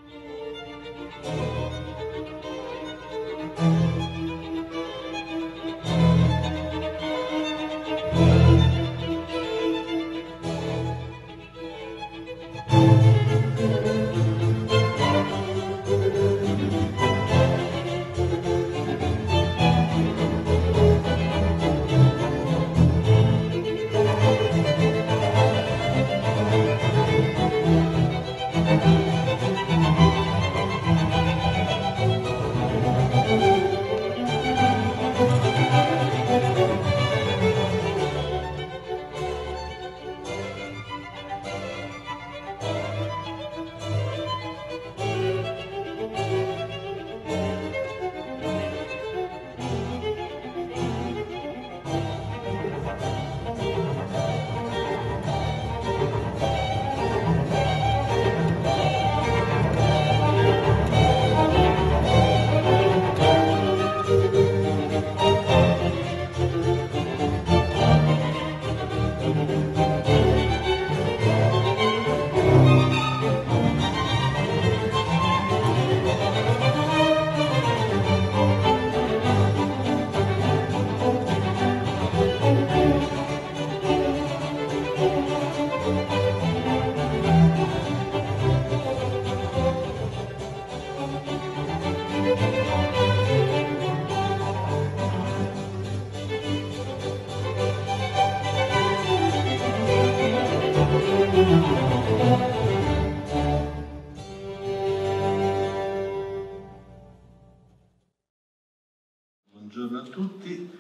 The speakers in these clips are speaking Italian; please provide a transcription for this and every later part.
Buongiorno a tutti,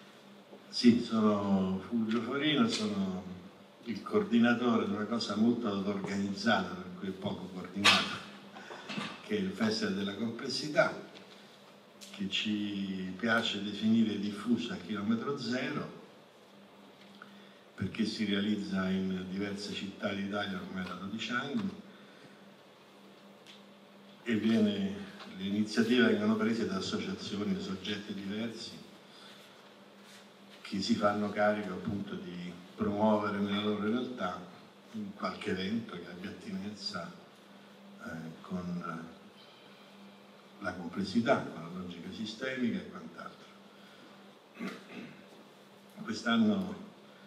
sì, sono Fulvio Forino, sono il coordinatore di una cosa molto organizzata, per cui poco coordinata, che è il Festival della Complessità, che ci piace definire diffusa a chilometro zero, perché si realizza in diverse città d'Italia ormai da 12 anni e le iniziative vengono prese da associazioni e soggetti diversi che si fanno carico appunto di promuovere nella loro realtà qualche evento che abbia attinenza con la complessità, con la logica sistemica e quant'altro. Quest'anno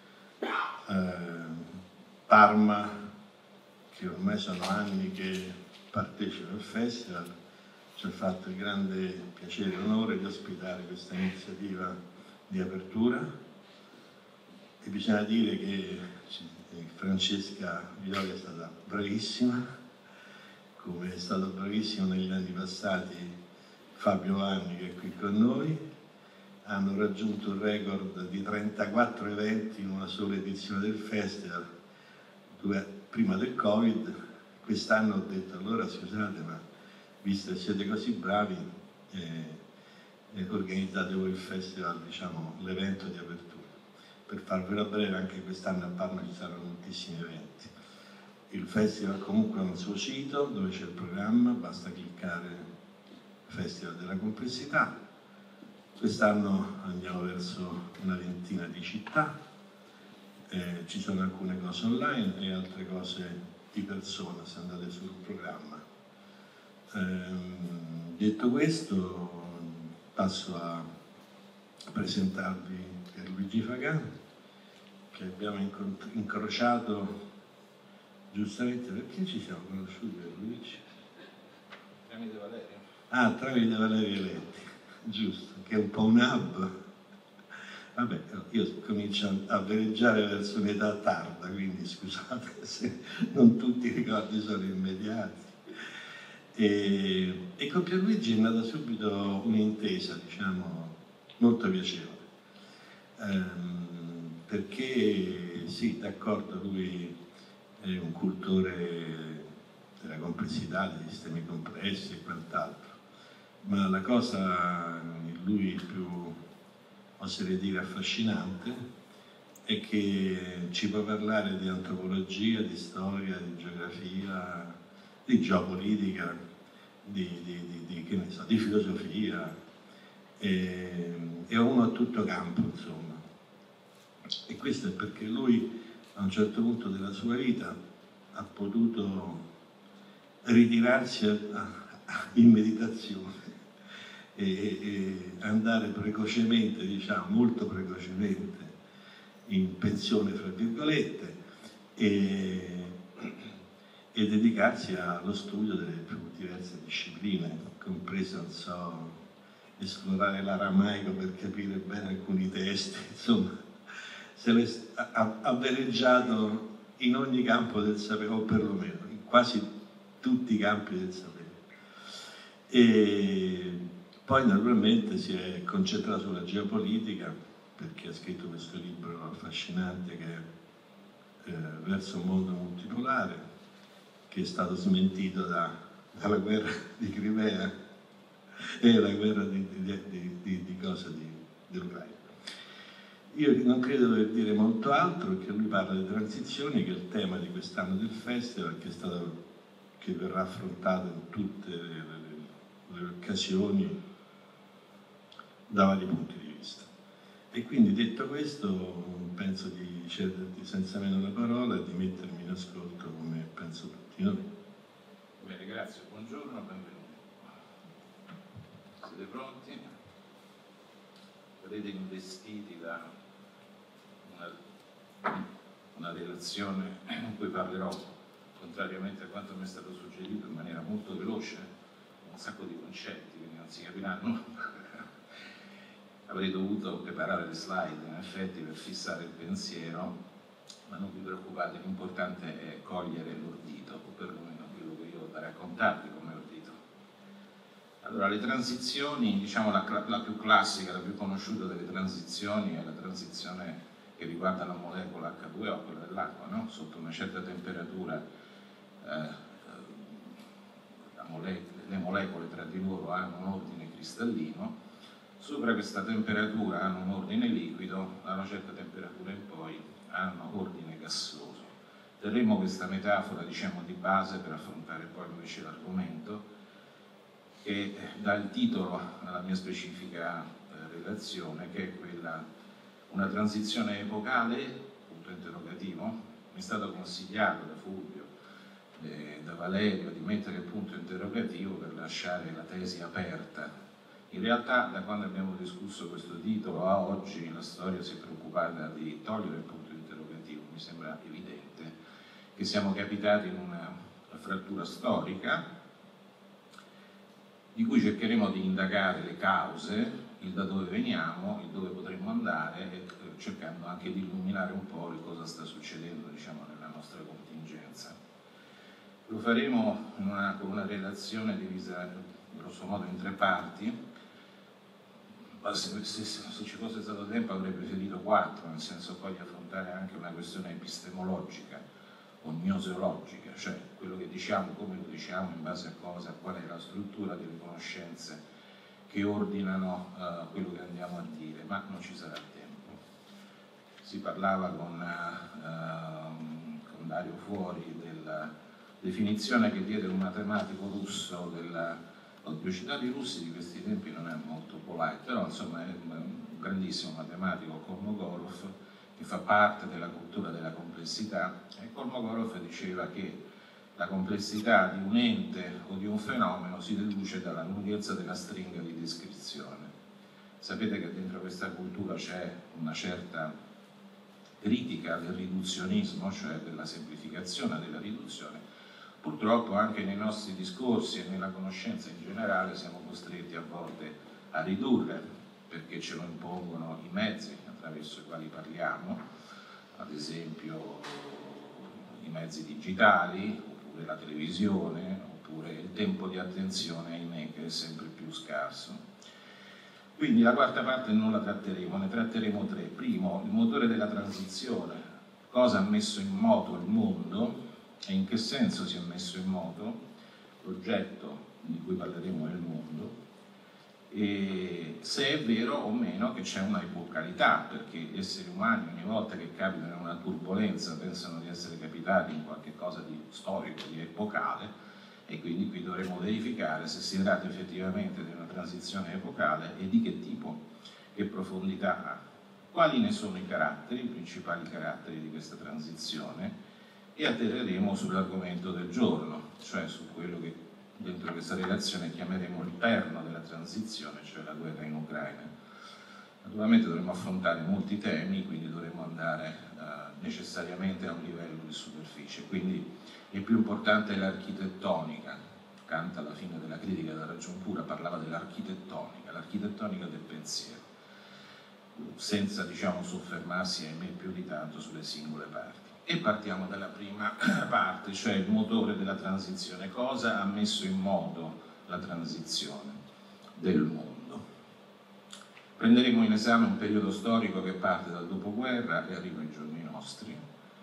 Parma, che ormai sono anni che partecipa al festival, ci ha fatto il grande piacere e onore di ospitare questa iniziativa di apertura e bisogna dire che Francesca Violi è stata bravissima, come è stato bravissimo negli anni passati Fabio Vanni, che è qui con noi. Hanno raggiunto il record di 34 eventi in una sola edizione del festival, prima del Covid. Quest'anno ho detto, allora scusate, ma visto che siete così bravi, organizzate voi il festival, diciamo, l'evento di apertura. Per farvela breve, anche quest'anno a Parma ci saranno moltissimi eventi. Il festival comunque ha un suo sito dove c'è il programma, basta cliccare Festival della Complessità. Quest'anno andiamo verso una ventina di città, ci sono alcune cose online e altre cose di persona se andate sul programma. Detto questo, passo a presentarvi Pierluigi Fagan, che abbiamo incrociato giustamente. Perché ci siamo conosciuti, Pierluigi? Tramite Valerio. Ah, tramite Valerio Letti, giusto, che è un po' un hub. Vabbè, io comincio a veleggiare verso un'età tarda, quindi scusate se non tutti i ricordi sono immediati. E con Pierluigi è nata subito un'intesa, diciamo, molto piacevole, perché sì, d'accordo, lui è un cultore della complessità, dei sistemi complessi e quant'altro, ma la cosa in lui più, oserei dire, affascinante è che ci può parlare di antropologia, di storia, di geografia, di geopolitica, che ne so, di filosofia, è uno a tutto campo, insomma. E questo è perché lui a un certo punto della sua vita ha potuto ritirarsi in meditazione e andare precocemente, diciamo, molto precocemente in pensione, fra virgolette, e dedicarsi allo studio delle più diverse discipline, compreso, non so, esplorare l'aramaico per capire bene alcuni testi, insomma, ha veleggiato in ogni campo del sapere, o perlomeno in quasi tutti i campi del sapere. E poi naturalmente si è concentrato sulla geopolitica, perché ha scritto questo libro affascinante che è Verso un mondo multipolare, che è stato smentito dalla guerra di Crimea e la guerra dell'Ucraina. Io non credo dover dire molto altro, perché lui parla di transizioni, che è il tema di quest'anno del festival, che verrà affrontato in tutte le occasioni da vari punti di vista. E quindi, detto questo, penso di cederti senza meno la parola e di mettermi in ascolto, come penso tutti noi. Bene, grazie, buongiorno, benvenuti. Siete pronti? Vedete investiti da una relazione in cui parlerò, contrariamente a quanto mi è stato suggerito, in maniera molto veloce, un sacco di concetti, quindi non si capiranno. Avrei dovuto preparare le slide, in effetti, per fissare il pensiero, ma non vi preoccupate, l'importante è cogliere l'ordito, o perlomeno quello che io ho da raccontarvi come ordito. Allora, le transizioni, diciamo la più classica, la più conosciuta delle transizioni è la transizione che riguarda la molecola H2O, quella dell'acqua, no? Sotto una certa temperatura le molecole tra di loro hanno un ordine cristallino, sopra questa temperatura hanno un ordine liquido, da una certa temperatura in poi hanno ordine gassoso. Terremo questa metafora, diciamo, di base per affrontare poi invece l'argomento, che dà il titolo alla mia specifica relazione, che è quella una transizione epocale, punto interrogativo. Mi è stato consigliato da Fulvio, da Valerio, di mettere il punto interrogativo per lasciare la tesi aperta. In realtà, da quando abbiamo discusso questo titolo a oggi, la storia si è preoccupata di togliere il punto interrogativo. Mi sembra evidente che siamo capitati in una frattura storica di cui cercheremo di indagare le cause, il da dove veniamo, il dove potremmo andare, e cercando anche di illuminare un po' il cosa sta succedendo, diciamo, nella nostra contingenza. Lo faremo con una relazione divisa grosso modo in 3 parti, ma se ci fosse stato tempo avrei preferito 4, nel senso poi di affrontare anche una questione epistemologica o gnoseologica, cioè quello che diciamo, come lo diciamo, in base a cosa, qual è la struttura delle conoscenze che ordinano quello che andiamo a dire, ma non ci sarà tempo. Si parlava con Dario fuori della definizione che diede un matematico russo oddio, citare i russi di questi tempi non è molto polite, però insomma è un grandissimo matematico, Kolmogorov, che fa parte della cultura della complessità, e Kolmogorov diceva che la complessità di un ente o di un fenomeno si deduce dalla lunghezza della stringa di descrizione. Sapete che dentro questa cultura c'è una certa critica del riduzionismo, cioè della semplificazione, della riduzione. Purtroppo anche nei nostri discorsi e nella conoscenza in generale siamo costretti a volte a ridurre, perché ce lo impongono i mezzi attraverso i quali parliamo, ad esempio i mezzi digitali, oppure la televisione, oppure il tempo di attenzione, ahimè, che è sempre più scarso. Quindi la quarta parte non la tratteremo, ne tratteremo 3. Primo, il motore della transizione, cosa ha messo in moto il mondo e in che senso si è messo in moto. L'oggetto di cui parleremo è il mondo, e se è vero o meno che c'è una epocalità, perché gli esseri umani ogni volta che capitano in una turbolenza pensano di essere capitati in qualche cosa di storico, di epocale, e quindi qui dovremo verificare se si tratta effettivamente di una transizione epocale e di che tipo, che profondità ha, quali ne sono i caratteri, i principali caratteri di questa transizione, e atterreremo sull'argomento del giorno, cioè su quello che dentro questa relazione chiameremo il perno della transizione, cioè la guerra in Ucraina. Naturalmente dovremo affrontare molti temi, quindi dovremo andare necessariamente a un livello di superficie, quindi il più importante è l'architettonica. Kant alla fine della critica della ragion pura parlava dell'architettonica, l'architettonica del pensiero, senza soffermarsi ahimè più di tanto sulle singole parti. E partiamo dalla prima parte, cioè il motore della transizione. Cosa ha messo in moto la transizione del mondo? Prenderemo in esame un periodo storico che parte dal dopoguerra e arriva ai giorni nostri,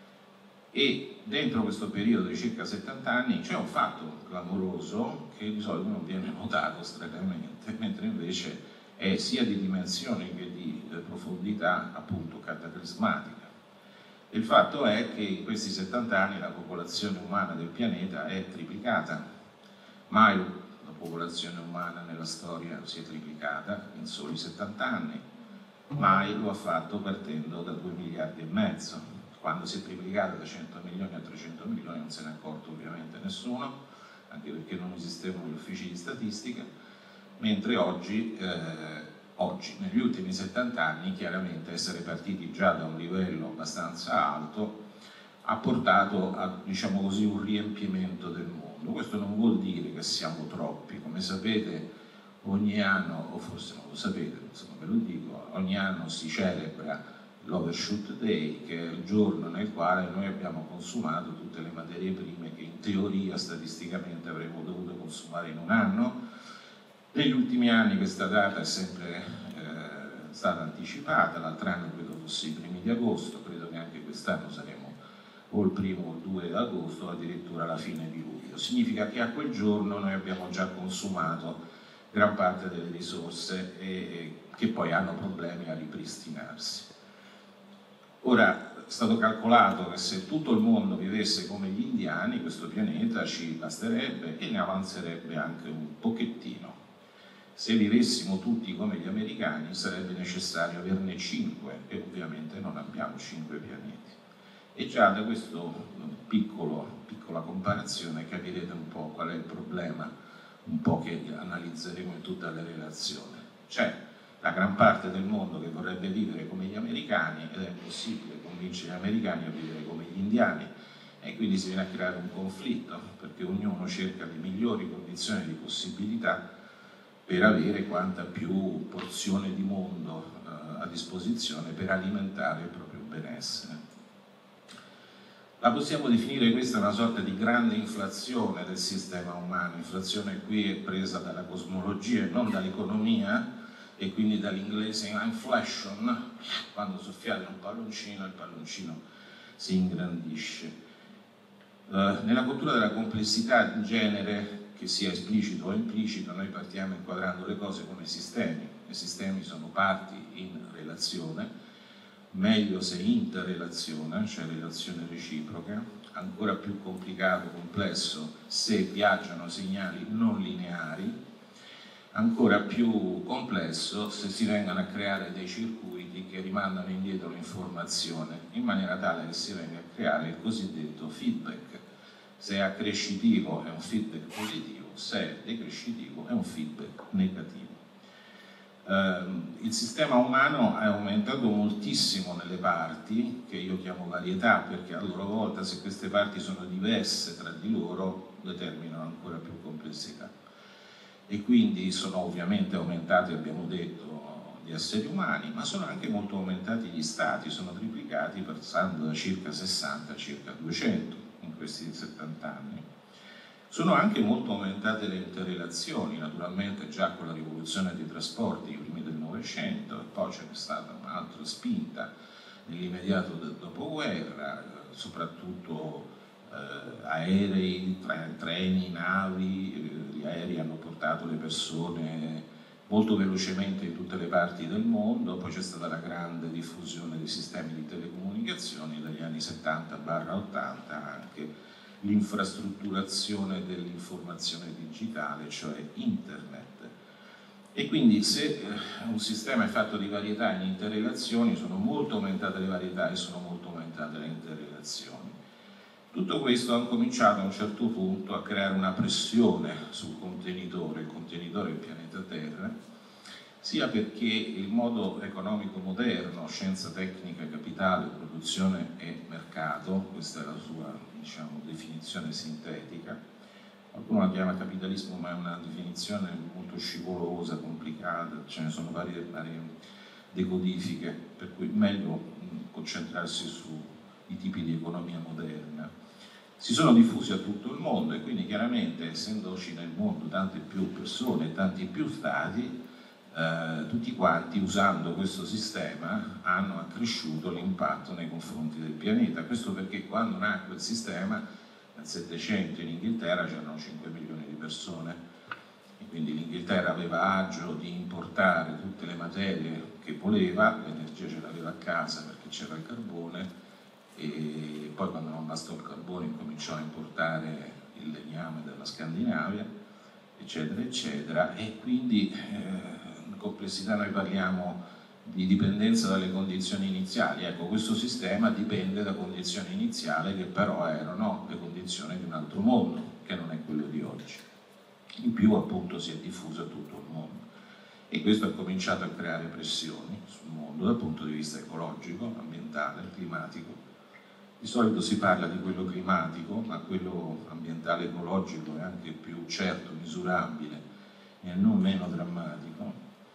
e dentro questo periodo di circa 70 anni c'è un fatto clamoroso che di solito non viene notato stranamente, mentre invece è sia di dimensione che di profondità appunto cataclismatica. Il fatto è che in questi 70 anni la popolazione umana del pianeta è triplicata. Mai la popolazione umana nella storia si è triplicata in soli 70 anni, mai lo ha fatto partendo da 2 miliardi e mezzo. Quando si è triplicata da 100 milioni a 300 milioni non se ne è accorto ovviamente nessuno, anche perché non esistevano gli uffici di statistica, mentre oggi, negli ultimi 70 anni, chiaramente essere partiti già da un livello abbastanza alto ha portato a, diciamo così, un riempimento del mondo. Questo non vuol dire che siamo troppi, come sapete ogni anno, o forse non lo sapete, insomma ve lo dico, ogni anno si celebra l'Overshoot Day, che è il giorno nel quale noi abbiamo consumato tutte le materie prime che in teoria statisticamente avremmo dovuto consumare in un anno. Negli ultimi anni questa data è sempre stata anticipata, l'altro anno credo fosse i primi di agosto, credo che anche quest'anno saremo o il primo o il 2 agosto o addirittura la fine di luglio. Significa che a quel giorno noi abbiamo già consumato gran parte delle risorse che poi hanno problemi a ripristinarsi. Ora, è stato calcolato che se tutto il mondo vivesse come gli indiani, questo pianeta ci basterebbe e ne avanzerebbe anche un pochettino. Se vivessimo tutti come gli americani sarebbe necessario averne 5 e ovviamente non abbiamo 5 pianeti. E già da questa piccola comparazione capirete un po' qual è il problema, un po' che analizzeremo in tutta la relazione. C'è la gran parte del mondo che vorrebbe vivere come gli americani ed è impossibile convincere gli americani a vivere come gli indiani, e quindi si viene a creare un conflitto perché ognuno cerca le migliori condizioni di possibilità per avere quanta più porzione di mondo a disposizione per alimentare il proprio benessere. La possiamo definire questa una sorta di grande inflazione del sistema umano. Inflazione qui è presa dalla cosmologia e non dall'economia, e quindi dall'inglese inflation, quando soffiate un palloncino il palloncino si ingrandisce. Nella cultura della complessità in genere, che sia esplicito o implicito, noi partiamo inquadrando le cose come sistemi. I sistemi sono parti in relazione, meglio se interrelazione, cioè relazione reciproca, ancora più complicato, complesso se viaggiano segnali non lineari, ancora più complesso se si vengono a creare dei circuiti che rimandano indietro l'informazione in maniera tale che si venga a creare il cosiddetto feedback. Se è accrescitivo è un feedback positivo, se è decrescitivo è un feedback negativo. Il sistema umano è aumentato moltissimo nelle parti, che io chiamo varietà, perché a loro volta, se queste parti sono diverse tra di loro, determinano ancora più complessità. E quindi sono ovviamente aumentati, abbiamo detto, gli esseri umani, ma sono anche molto aumentati gli stati, sono triplicati passando da circa 60 a circa 200 in questi 70 anni. Sono anche molto aumentate le interrelazioni, naturalmente già con la rivoluzione dei trasporti, i primi del Novecento, e poi c'è stata un'altra spinta nell'immediato dopoguerra, soprattutto aerei, treni, navi, gli aerei hanno portato le persone molto velocemente in tutte le parti del mondo, poi c'è stata la grande diffusione dei sistemi di telecomunicazioni dagli anni 70-80, anche l'infrastrutturazione dell'informazione digitale, cioè internet. E quindi se un sistema è fatto di varietà in interrelazioni, sono molto aumentate le varietà e sono molto aumentate le interrelazioni. Tutto questo ha cominciato a un certo punto a creare una pressione sul contenitore, il contenitore del pianeta Terra, sia perché il modo economico moderno, scienza, tecnica, capitale, produzione e mercato, questa è la sua, diciamo, definizione sintetica, qualcuno la chiama capitalismo, ma è una definizione molto scivolosa, complicata, ce ne sono varie decodifiche, per cui è meglio concentrarsi sui tipi di economia moderna. Si sono diffusi a tutto il mondo e quindi chiaramente, essendoci nel mondo tante più persone e tanti più stati, tutti quanti, usando questo sistema, hanno accresciuto l'impatto nei confronti del pianeta. Questo perché quando nacque il sistema, nel Settecento in Inghilterra c'erano 5 milioni di persone, e quindi l'Inghilterra aveva agio di importare tutte le materie che voleva, l'energia ce l'aveva a casa perché c'era il carbone, e poi quando non bastò il carbone incominciò a importare il legname dalla Scandinavia, eccetera, eccetera, e quindi in complessità noi parliamo di dipendenza dalle condizioni iniziali. Ecco, questo sistema dipende da condizioni iniziali che però erano le condizioni di un altro mondo, che non è quello di oggi. In più appunto si è diffuso a tutto il mondo e questo ha cominciato a creare pressioni sul mondo dal punto di vista ecologico, ambientale, climatico. Di solito si parla di quello climatico, ma quello ambientale ecologico è anche più certo, misurabile e non meno drammatico.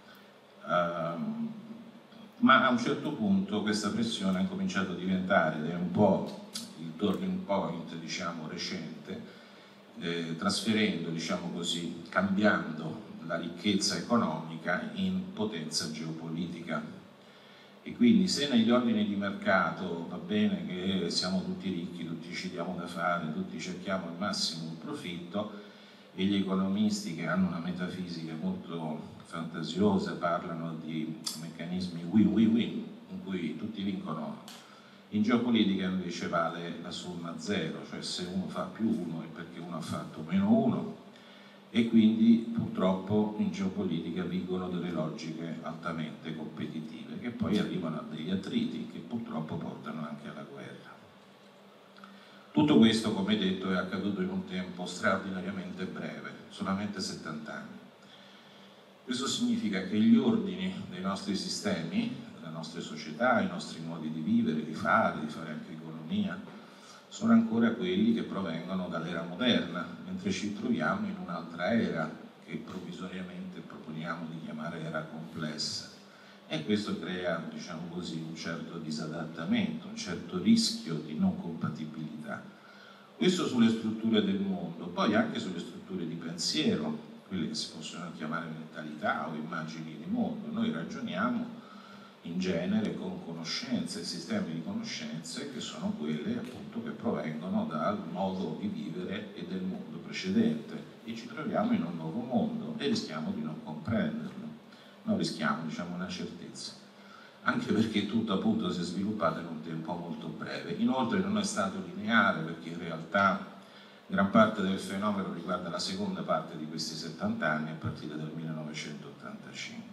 Ma a un certo punto questa pressione ha cominciato a diventare, ed è un po' il turning point, diciamo, recente, trasferendo, diciamo così, cambiando la ricchezza economica in potenza geopolitica. E quindi se negli ordini di mercato va bene che siamo tutti ricchi, tutti ci diamo da fare, tutti cerchiamo al massimo un profitto, e gli economisti che hanno una metafisica molto fantasiosa parlano di meccanismi win-win-win in cui tutti vincono, in geopolitica invece vale la somma zero, cioè se uno fa più uno è perché uno ha fatto meno uno, e quindi purtroppo in geopolitica vigono delle logiche altamente competitive che poi arrivano a degli attriti che purtroppo portano anche alla guerra. Tutto questo, come detto, è accaduto in un tempo straordinariamente breve, solamente 70 anni. Questo significa che gli ordini dei nostri sistemi, delle nostre società, i nostri modi di vivere, di fare anche economia, sono ancora quelli che provengono dall'era moderna, mentre ci troviamo in un'altra era che provvisoriamente proponiamo di chiamare era complessa. E questo crea, diciamo così, un certo disadattamento, un certo rischio di non compatibilità. Questo sulle strutture del mondo, poi anche sulle strutture di pensiero, quelle che si possono chiamare mentalità o immagini di mondo. Noi ragioniamo in genere con conoscenze, sistemi di conoscenze che sono quelle appunto che provengono dal modo di vivere e del mondo precedente, e ci troviamo in un nuovo mondo e rischiamo di non comprenderlo, non rischiamo, diciamo, una certezza, anche perché tutto appunto si è sviluppato in un tempo molto breve. Inoltre non è stato lineare, perché in realtà gran parte del fenomeno riguarda la seconda parte di questi 70 anni a partire dal 1985.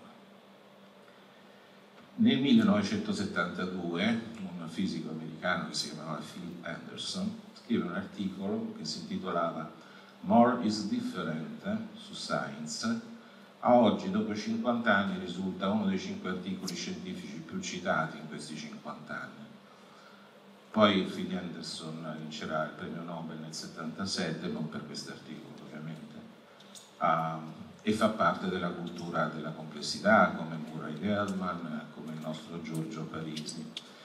Nel 1972 un fisico americano che si chiamava Philip Anderson scrive un articolo che si intitolava More is Different su Science. A oggi, dopo 50 anni, risulta uno dei 5 articoli scientifici più citati in questi 50 anni. Poi Philip Anderson vincerà il premio Nobel nel 77, non per questo articolo ovviamente, e fa parte della cultura della complessità, come Murray Gell-Mann, come il nostro Giorgio Parisi.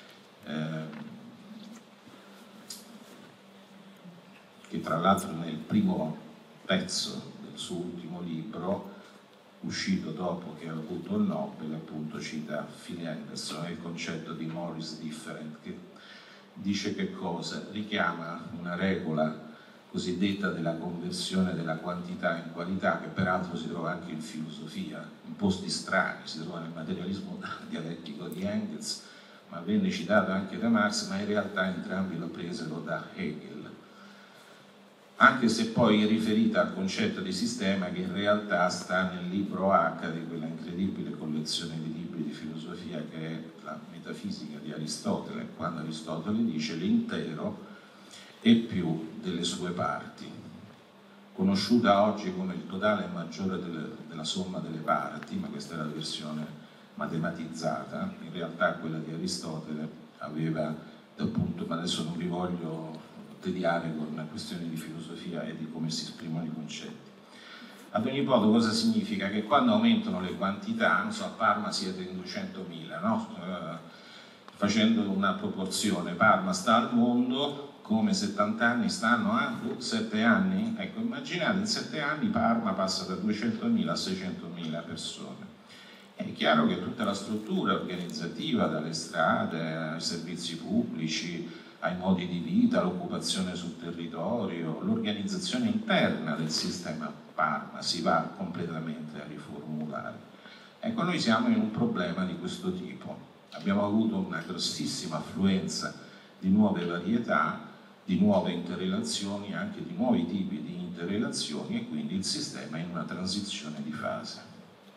Che tra l'altro nel primo pezzo del suo ultimo libro, uscito dopo che ha avuto il Nobel, appunto cita Philip Anderson e il concetto di more is different, che dice che cosa? Richiama una regola cosiddetta della conversione della quantità in qualità, che peraltro si trova anche in filosofia, in posti strani, si trova nel materialismo dialettico di Engels, ma venne citato anche da Marx, ma in realtà entrambi lo presero da Hegel, anche se poi è riferita al concetto di sistema che in realtà sta nel libro H di quella incredibile collezione di libri di filosofia che è la Metafisica di Aristotele, quando Aristotele dice l'intero e più delle sue parti, conosciuta oggi come il totale maggiore della somma delle parti, ma questa è la versione matematizzata. In realtà quella di Aristotele aveva, appunto, ma adesso non vi voglio tediare con questioni di filosofia e di come si esprimono i concetti. Ad ogni modo, cosa significa? Che quando aumentano le quantità, non so, a Parma siete in 200.000, no? Facendo una proporzione, Parma sta al mondo come 70 anni stanno a 7 anni. Ecco, immaginate, in 7 anni Parma passa da 200.000 a 600.000 persone. È chiaro che tutta la struttura organizzativa, dalle strade ai servizi pubblici, ai modi di vita, l'occupazione sul territorio, l'organizzazione interna del sistema Parma si va completamente a riformulare. Ecco, noi siamo in un problema di questo tipo. Abbiamo avuto una grossissima affluenza di nuove varietà, di nuove interrelazioni, anche di nuovi tipi di interrelazioni, e quindi il sistema è in una transizione di fase.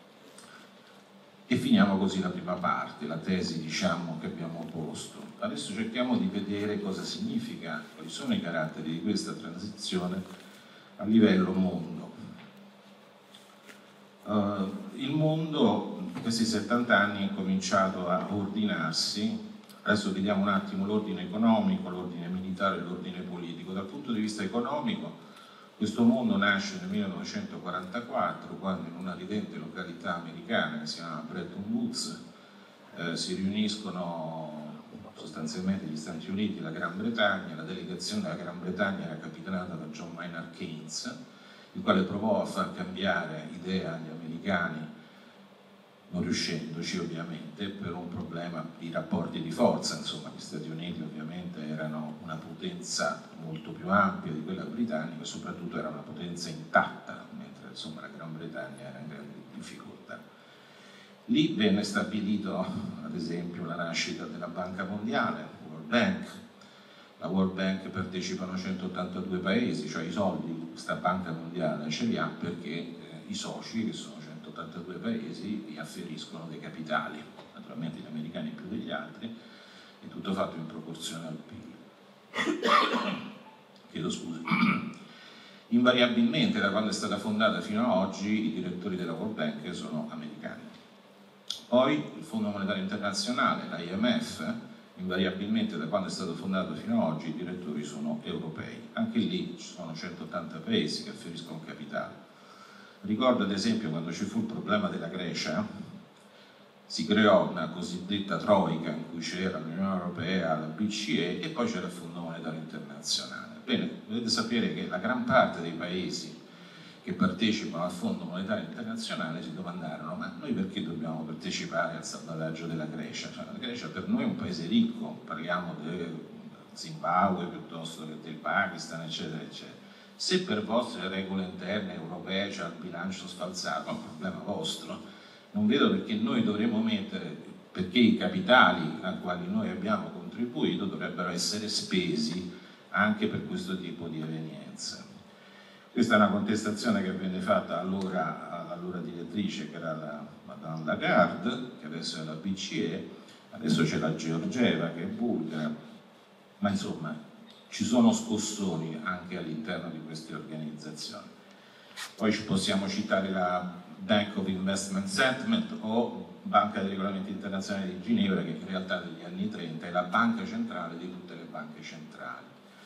E finiamo così la prima parte, la tesi, diciamo, che abbiamo posto. Adesso cerchiamo di vedere cosa significa, quali sono i caratteri di questa transizione a livello mondo. Il mondo in questi 70 anni è cominciato a ordinarsi. Adesso vediamo un attimo l'ordine economico, l'ordine militare e l'ordine politico. Dal punto di vista economico, questo mondo nasce nel 1944, quando in una ridente località americana che si chiama Bretton Woods si riuniscono sostanzialmente gli Stati Uniti e la Gran Bretagna. La delegazione della Gran Bretagna era capitanata da John Maynard Keynes, il quale provò a far cambiare idea agli americani, non riuscendoci ovviamente, per un problema di rapporti di forza. Insomma, gli Stati Uniti ovviamente erano una potenza molto più ampia di quella britannica e soprattutto era una potenza intatta, mentre insomma la Gran Bretagna era in grande difficoltà. Lì venne stabilito, ad esempio, la nascita della Banca Mondiale, World Bank. La World Bank partecipano 182 paesi, cioè i soldi di questa Banca Mondiale ce li ha perché i soci, che sono 182 paesi, vi afferiscono dei capitali, naturalmente gli americani più degli altri, è tutto fatto in proporzione al PIL. Chiedo scusa. Invariabilmente, da quando è stata fondata fino ad oggi, i direttori della World Bank sono americani. Poi il Fondo Monetario Internazionale, l'IMF, invariabilmente da quando è stato fondato fino ad oggi i direttori sono europei. Anche lì ci sono 180 paesi che afferiscono capitale. Ricordo ad esempio quando ci fu il problema della Grecia, si creò una cosiddetta troica in cui c'era l'Unione Europea, la BCE e poi c'era il Fondo Monetario Internazionale. Bene, dovete sapere che la gran parte dei paesi che partecipano al Fondo Monetario Internazionale si domandarono: ma noi perché dobbiamo partecipare al salvataggio della Grecia? Cioè, la Grecia per noi è un paese ricco, parliamo del Zimbabwe piuttosto che del Pakistan, eccetera, eccetera. Se per vostre regole interne europee c'è il bilancio sfalsato, è un problema vostro. Non vedo perché noi dovremmo mettere, perché i capitali ai quali noi abbiamo contribuito dovrebbero essere spesi anche per questo tipo di evenienze. Questa è una contestazione che venne fatta all'allora direttrice, che era la Madame Lagarde, che adesso è la BCE, adesso c'è la Georgieva che è bulgara, ma insomma ci sono scossoni anche all'interno di queste organizzazioni. Poi possiamo citare la Bank of Investment Settlement o Banca dei Regolamenti Internazionali di Ginevra, che in realtà negli anni 30 è la banca centrale di tutte le banche centrali.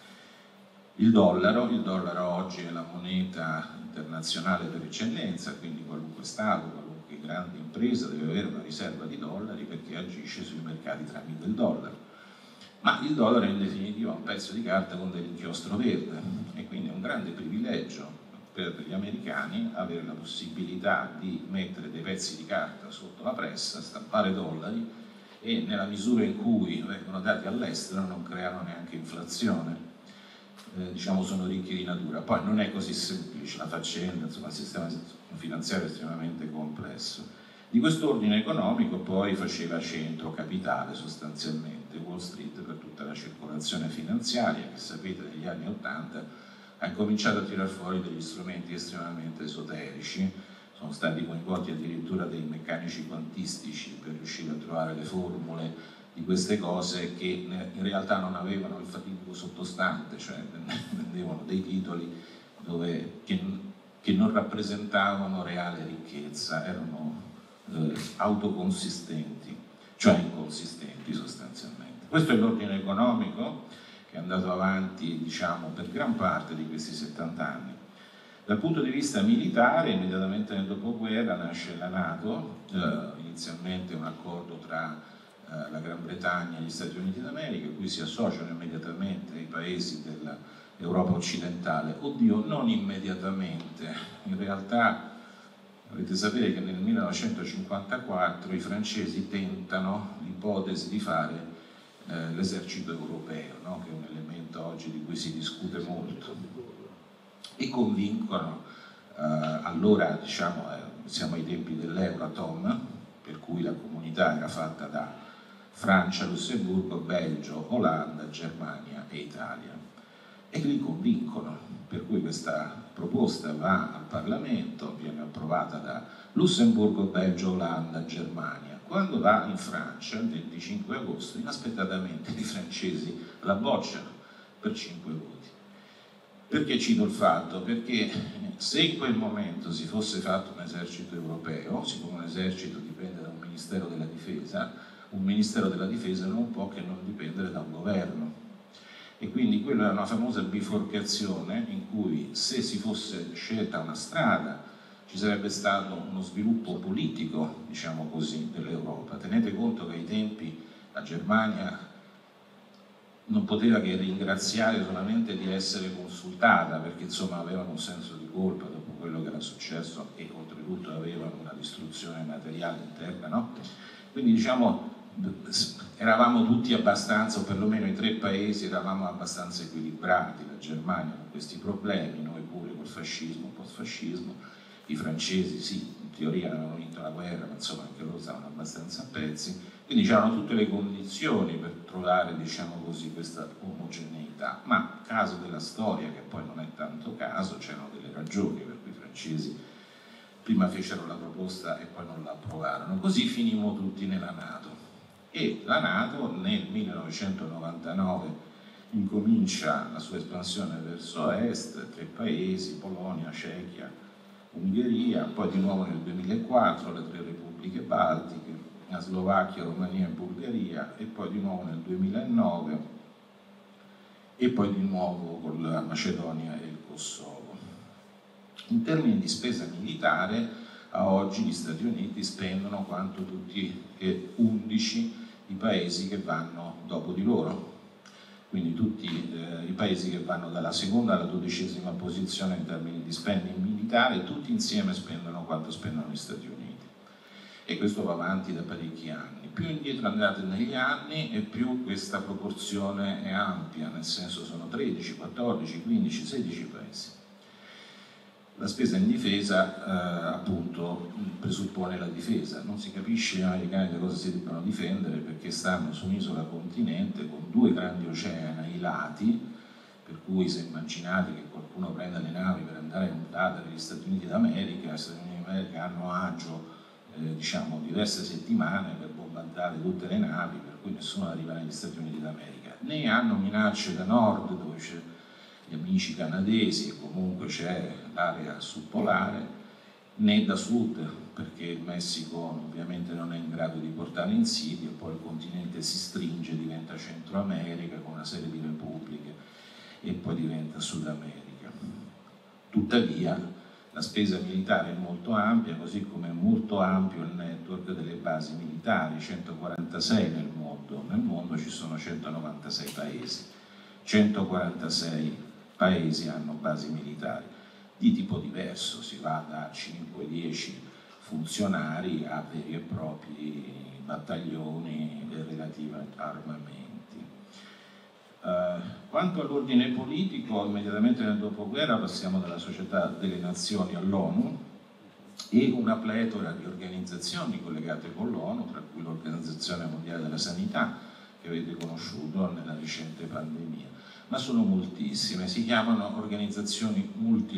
Il dollaro oggi è la moneta internazionale per eccellenza, quindi qualunque Stato, qualunque grande impresa deve avere una riserva di dollari perché agisce sui mercati tramite il dollaro. Ma il dollaro è in definitiva un pezzo di carta con dell'inchiostro verde e quindi è un grande privilegio per gli americani avere la possibilità di mettere dei pezzi di carta sotto la pressa, stampare dollari e nella misura in cui vengono dati all'estero non creano neanche inflazione. Diciamo sono ricchi di natura. Poi non è così semplice la faccenda, insomma il sistema finanziario è estremamente complesso. Di questo ordine economico poi faceva centro capitale sostanzialmente Wall Street per tutta la circolazione finanziaria che sapete negli anni 80 ha cominciato a tirar fuori degli strumenti estremamente esoterici, sono stati coinvolti addirittura dei meccanici quantistici per riuscire a trovare le formule di queste cose che in realtà non avevano il fatidico sottostante, cioè vendevano dei titoli che non rappresentavano reale ricchezza, erano autoconsistenti, cioè inconsistenti sostanzialmente. Questo è l'ordine economico che è andato avanti, diciamo, per gran parte di questi 70 anni. Dal punto di vista militare, immediatamente nel dopoguerra nasce la NATO, inizialmente un accordo tra la Gran Bretagna e gli Stati Uniti d'America, a cui si associano immediatamente i paesi dell'Europa occidentale. Oddio, non immediatamente, in realtà dovete sapere che nel 1954 i francesi tentano l'ipotesi di fare l'esercito europeo, no? Che è un elemento oggi di cui si discute molto, e convincono, allora diciamo siamo ai tempi dell'Euratom, per cui la comunità era fatta da Francia, Lussemburgo, Belgio, Olanda, Germania e Italia, e li convincono, per cui questa proposta va al Parlamento, viene approvata da Lussemburgo, Belgio, Olanda, Germania. Quando va in Francia, il 25 agosto, inaspettatamente i francesi la bocciano per 5 voti. Perché cito il fatto? Perché se in quel momento si fosse fatto un esercito europeo, siccome un esercito dipende da un Ministero della Difesa, un Ministero della Difesa non può che non dipendere da un governo. E quindi quella è una famosa biforcazione in cui, se si fosse scelta una strada, ci sarebbe stato uno sviluppo politico, diciamo così, dell'Europa. Tenete conto che ai tempi la Germania non poteva che ringraziare solamente di essere consultata, perché insomma avevano un senso di colpa dopo quello che era successo e oltretutto avevano una distruzione materiale interna, no? Quindi diciamo eravamo tutti abbastanza, o perlomeno i 3 paesi eravamo abbastanza equilibrati, la Germania con questi problemi, noi pure col fascismo, post-fascismo, i francesi sì, in teoria avevano vinto la guerra, ma insomma anche loro stavano abbastanza a pezzi, quindi c'erano tutte le condizioni per trovare, diciamo così, questa omogeneità, ma caso della storia, che poi non è tanto caso, c'erano delle ragioni per cui i francesi prima fecero la proposta e poi non la approvarono, così finimmo tutti nella NATO. E la NATO nel 1999 incomincia la sua espansione verso est, 3 paesi, Polonia, Cechia, Ungheria, poi di nuovo nel 2004 le 3 repubbliche baltiche, la Slovacchia, Romania e Bulgaria, e poi di nuovo nel 2009 e poi di nuovo con la Macedonia e il Kosovo. In termini di spesa militare, a oggi gli Stati Uniti spendono quanto tutti e 11 i paesi che vanno dopo di loro, quindi tutti i paesi che vanno dalla seconda alla 12ª posizione in termini di spending militare, tutti insieme spendono quanto spendono gli Stati Uniti. E questo va avanti da parecchi anni. Più indietro andate negli anni e più questa proporzione è ampia, nel senso sono 13, 14, 15, 16 paesi. La spesa in difesa appunto presuppone la difesa, non si capisce gli americani da cosa si debbano difendere, perché stanno su un'isola continente con 2 grandi oceani ai lati, per cui se immaginate che qualcuno prenda le navi per andare a invadere gli Stati Uniti d'America, gli Stati Uniti d'America hanno agio diciamo diverse settimane per bombardare tutte le navi, per cui nessuno arriva negli Stati Uniti d'America, né hanno minacce da nord dove c'è gli amici canadesi e comunque c'è l'area subpolare, né da sud, perché il Messico ovviamente non è in grado di portare insidie, poi il continente si stringe, diventa Centro America con una serie di repubbliche e poi diventa Sud America. Tuttavia la spesa militare è molto ampia, così come è molto ampio il network delle basi militari, 146 nel mondo ci sono 196 paesi, 146 paesi hanno basi militari di tipo diverso, si va da 5-10 funzionari a veri e propri battaglioni e relativi armamenti. Quanto all'ordine politico, immediatamente nel dopoguerra passiamo dalla Società delle Nazioni all'ONU e una pletora di organizzazioni collegate con l'ONU, tra cui l'Organizzazione Mondiale della Sanità, che avete conosciuto nella recente pandemia, ma sono moltissime, si chiamano organizzazioni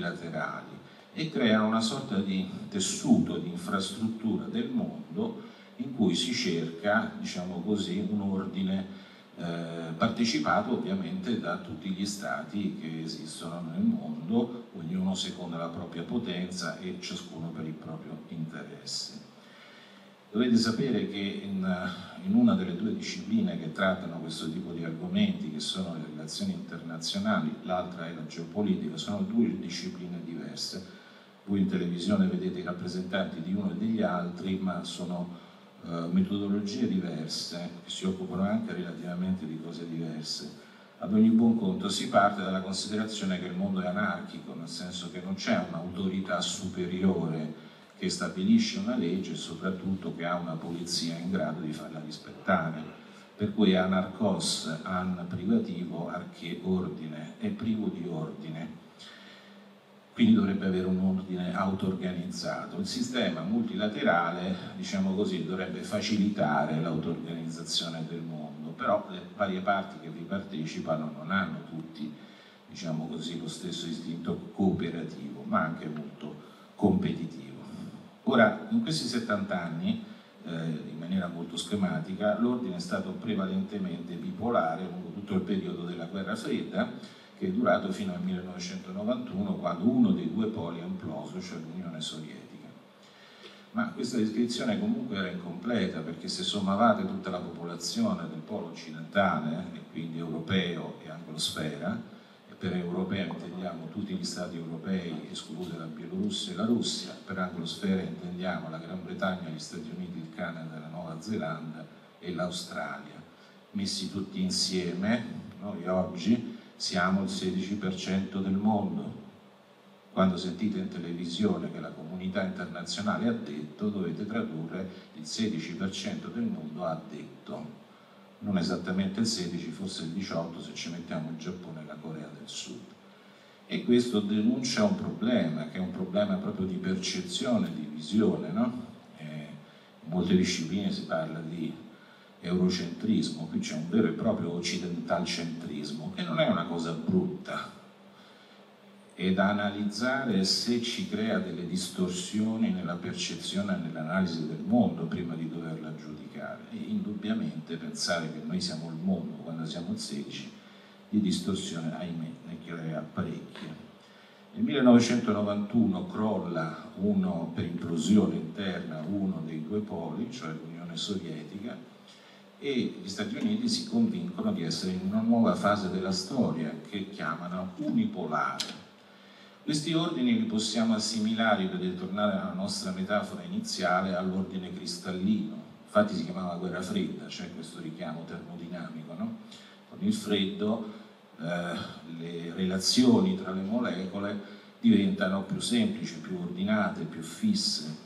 multilaterali e creano una sorta di tessuto, di infrastruttura del mondo in cui si cerca, diciamo così, un ordine partecipato ovviamente da tutti gli stati che esistono nel mondo, ognuno secondo la propria potenza e ciascuno per il proprio interesse. Dovete sapere che in una delle due discipline che trattano questo tipo di argomenti, che sono le relazioni internazionali, l'altra è la geopolitica, sono due discipline diverse. Voi in televisione vedete i rappresentanti di uno e degli altri, ma sono metodologie diverse, che si occupano anche relativamente di cose diverse. Ad ogni buon conto si parte dalla considerazione che il mondo è anarchico, nel senso che non c'è un'autorità superiore che stabilisce una legge e soprattutto che ha una polizia in grado di farla rispettare. Per cui anarchos, an privativo, arche ordine, è privo di ordine. Quindi dovrebbe avere un ordine auto-organizzato. Il sistema multilaterale, diciamo così, dovrebbe facilitare l'auto-organizzazione del mondo, però le varie parti che vi partecipano non hanno tutti, diciamo così, lo stesso istinto cooperativo, ma anche molto competitivo. Ora, in questi 70 anni, in maniera molto schematica, l'ordine è stato prevalentemente bipolare lungo tutto il periodo della Guerra Fredda, che è durato fino al 1991, quando uno dei due poli è imploso, cioè l'Unione Sovietica. Ma questa descrizione comunque era incompleta, perché se sommavate tutta la popolazione del polo occidentale, e quindi europeo e anglosfera, e per europeo intendiamo tutti gli stati europei, escluse la Bielorussia e la Russia, per anglosfera intendiamo la Gran Bretagna, gli Stati Uniti, il Canada, la Nuova Zelanda e l'Australia. Messi tutti insieme, noi oggi siamo il 16% del mondo. Quando sentite in televisione che la comunità internazionale ha detto, dovete tradurre il 16% del mondo ha detto. Non esattamente il 16, forse il 18 se ci mettiamo il Giappone e la Corea del Sud. E questo denuncia un problema, che è un problema proprio di percezione, di visione, no? In molte discipline si parla di eurocentrismo, qui c'è un vero e proprio occidentalcentrismo, che non è una cosa brutta, è da analizzare se ci crea delle distorsioni nella percezione e nell'analisi del mondo prima di doverla giudicare. E indubbiamente pensare che noi siamo il mondo quando siamo il 16, di distorsione, ahimè, ne crea parecchie. Nel 1991 crolla per implosione interna uno dei due poli, cioè l'Unione Sovietica, e gli Stati Uniti si convincono di essere in una nuova fase della storia che chiamano unipolare. Questi ordini li possiamo assimilare, per ritornare alla nostra metafora iniziale, all'ordine cristallino. Infatti si chiamava guerra fredda, c'è questo richiamo termodinamico, no? Con il freddo le relazioni tra le molecole diventano più semplici, più ordinate, più fisse.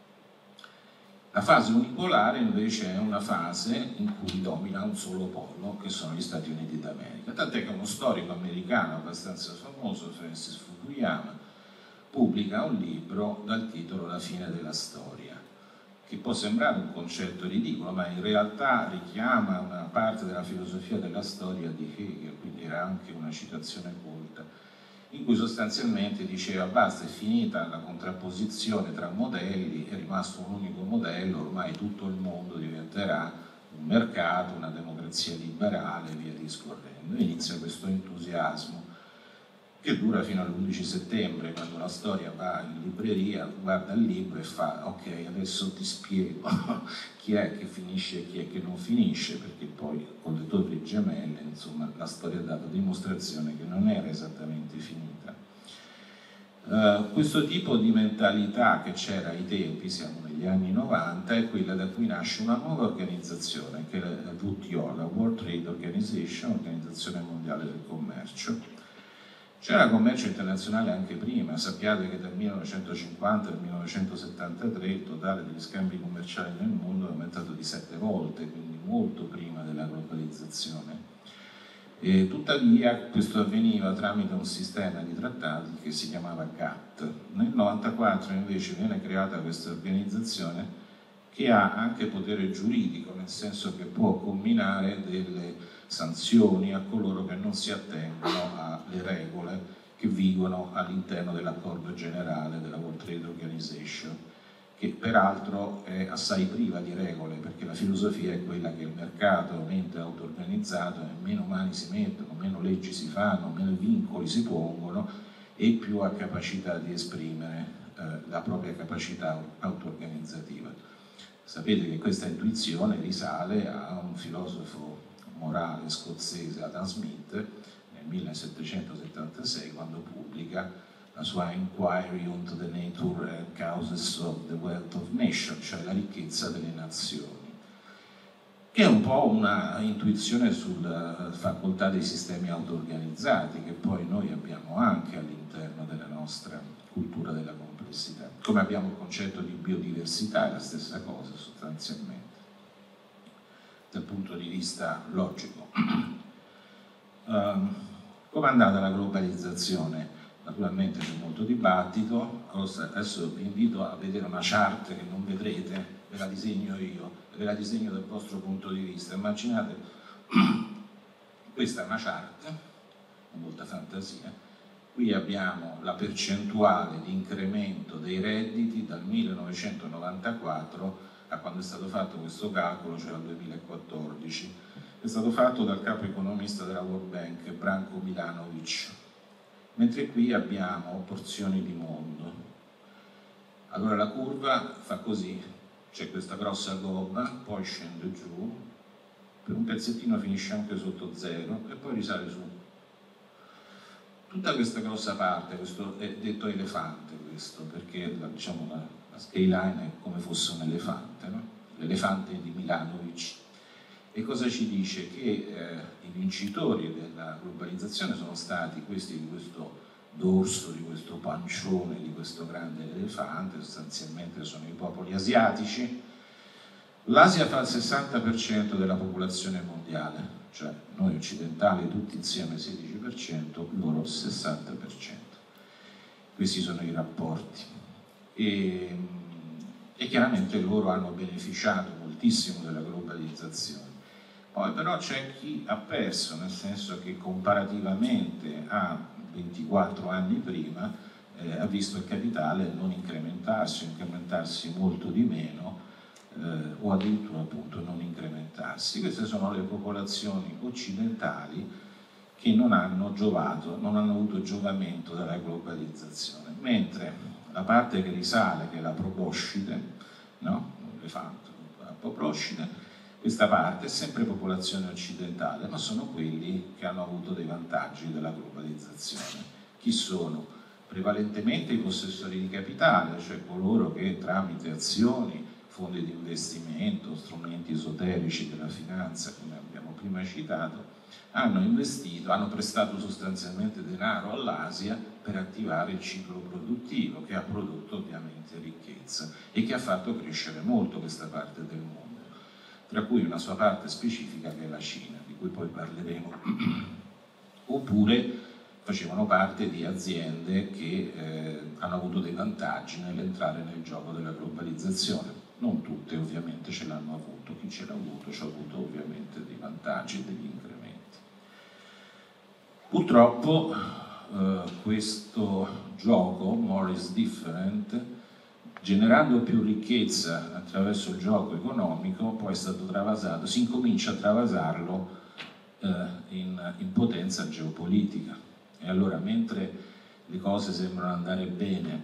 La fase unipolare invece è una fase in cui domina un solo polo, che sono gli Stati Uniti d'America. Tant'è che uno storico americano abbastanza famoso, Francis Fukuyama, pubblica un libro dal titolo La fine della storia, che può sembrare un concetto ridicolo, ma in realtà richiama una parte della filosofia della storia di Hegel, quindi era anche una citazione colta, in cui sostanzialmente diceva basta, è finita la contrapposizione tra modelli, è rimasto un unico modello, ormai tutto il mondo diventerà un mercato, una democrazia liberale e via discorrendo. E inizia questo entusiasmo che dura fino all'11 settembre, quando la storia va in libreria, guarda il libro e fa ok, adesso ti spiego chi è che finisce e chi è che non finisce, perché poi con le torri gemelle, insomma, la storia ha dato dimostrazione che non era esattamente finita. Questo tipo di mentalità che c'era ai tempi, siamo negli anni 90, è quella da cui nasce una nuova organizzazione, che è la WTO, la World Trade Organization, Organizzazione Mondiale del Commercio. C'era commercio internazionale anche prima, sappiate che dal 1950 al 1973 il totale degli scambi commerciali nel mondo è aumentato di 7 volte, quindi molto prima della globalizzazione. E tuttavia questo avveniva tramite un sistema di trattati che si chiamava GATT. Nel 1994 invece viene creata questa organizzazione che ha anche potere giuridico, nel senso che può comminare delle sanzioni a coloro che non si attengono alle regole che vigono all'interno dell'accordo generale della World Trade Organization, che peraltro è assai priva di regole, perché la filosofia è quella che il mercato aumenta auto-organizzato e meno mani si mettono, meno leggi si fanno, meno vincoli si pongono e più ha capacità di esprimere la propria capacità auto-organizzativa. Sapete che questa intuizione risale a un filosofo morale scozzese, Adam Smith, nel 1776, quando pubblica la sua Inquiry into the Nature and Causes of the Wealth of Nations, cioè la ricchezza delle nazioni, che è un po' una intuizione sulla facoltà dei sistemi auto-organizzati, che poi noi abbiamo anche all'interno della nostra cultura della complessità. Come abbiamo il concetto di biodiversità, è la stessa cosa sostanzialmente, dal punto di vista logico. Come è andata la globalizzazione? Naturalmente c'è molto dibattito. Adesso vi invito a vedere una chart che non vedrete, ve la disegno io, ve la disegno dal vostro punto di vista. Immaginate, questa è una chart, con molta fantasia. Qui abbiamo la percentuale di incremento dei redditi dal 1994 a quando è stato fatto questo calcolo, cioè al 2014. È stato fatto dal capo economista della World Bank, Branko Milanovic. Mentre qui abbiamo porzioni di mondo. Allora la curva fa così, c'è questa grossa gobba, poi scende giù, per un pezzettino finisce anche sotto zero e poi risale su. Tutta questa grossa parte, questo è detto elefante, questo, perché diciamo, la skyline è come fosse un elefante, no? L'elefante di Milanovic. E cosa ci dice? Che i vincitori della globalizzazione sono stati questi di questo dorso, di questo pancione, di questo grande elefante, sostanzialmente sono i popoli asiatici. L'Asia fa il 60% della popolazione mondiale, cioè noi occidentali tutti insieme 16%, loro 60%. Questi sono i rapporti. E chiaramente loro hanno beneficiato moltissimo della globalizzazione. Poi però c'è chi ha perso, nel senso che comparativamente a 24 anni prima ha visto il capitale non incrementarsi molto di meno o addirittura appunto non incrementarsi. Queste sono le popolazioni occidentali che non hanno avuto giovamento dalla globalizzazione, mentre la parte che risale, che è la proboscide, no? L'elefante, la proboscide, questa parte è sempre popolazione occidentale, ma sono quelli che hanno avuto dei vantaggi della globalizzazione. Chi sono? Prevalentemente i possessori di capitale, cioè coloro che tramite azioni, fondi di investimento, strumenti esoterici della finanza, come abbiamo prima citato, hanno investito, hanno prestato sostanzialmente denaro all'Asia per attivare il ciclo produttivo, che ha prodotto ovviamente ricchezza e che ha fatto crescere molto questa parte del mondo, tra cui una sua parte specifica che è la Cina, di cui poi parleremo. Oppure facevano parte di aziende che hanno avuto dei vantaggi nell'entrare nel gioco della globalizzazione. Non tutte ovviamente ce l'hanno avuto, chi ce l'ha avuto ci ha avuto ovviamente dei vantaggi e degli incrementi. Purtroppo questo gioco, more is different, generando più ricchezza attraverso il gioco economico, poi è stato travasato, si incomincia a travasarlo in potenza geopolitica. E allora mentre le cose sembrano andare bene,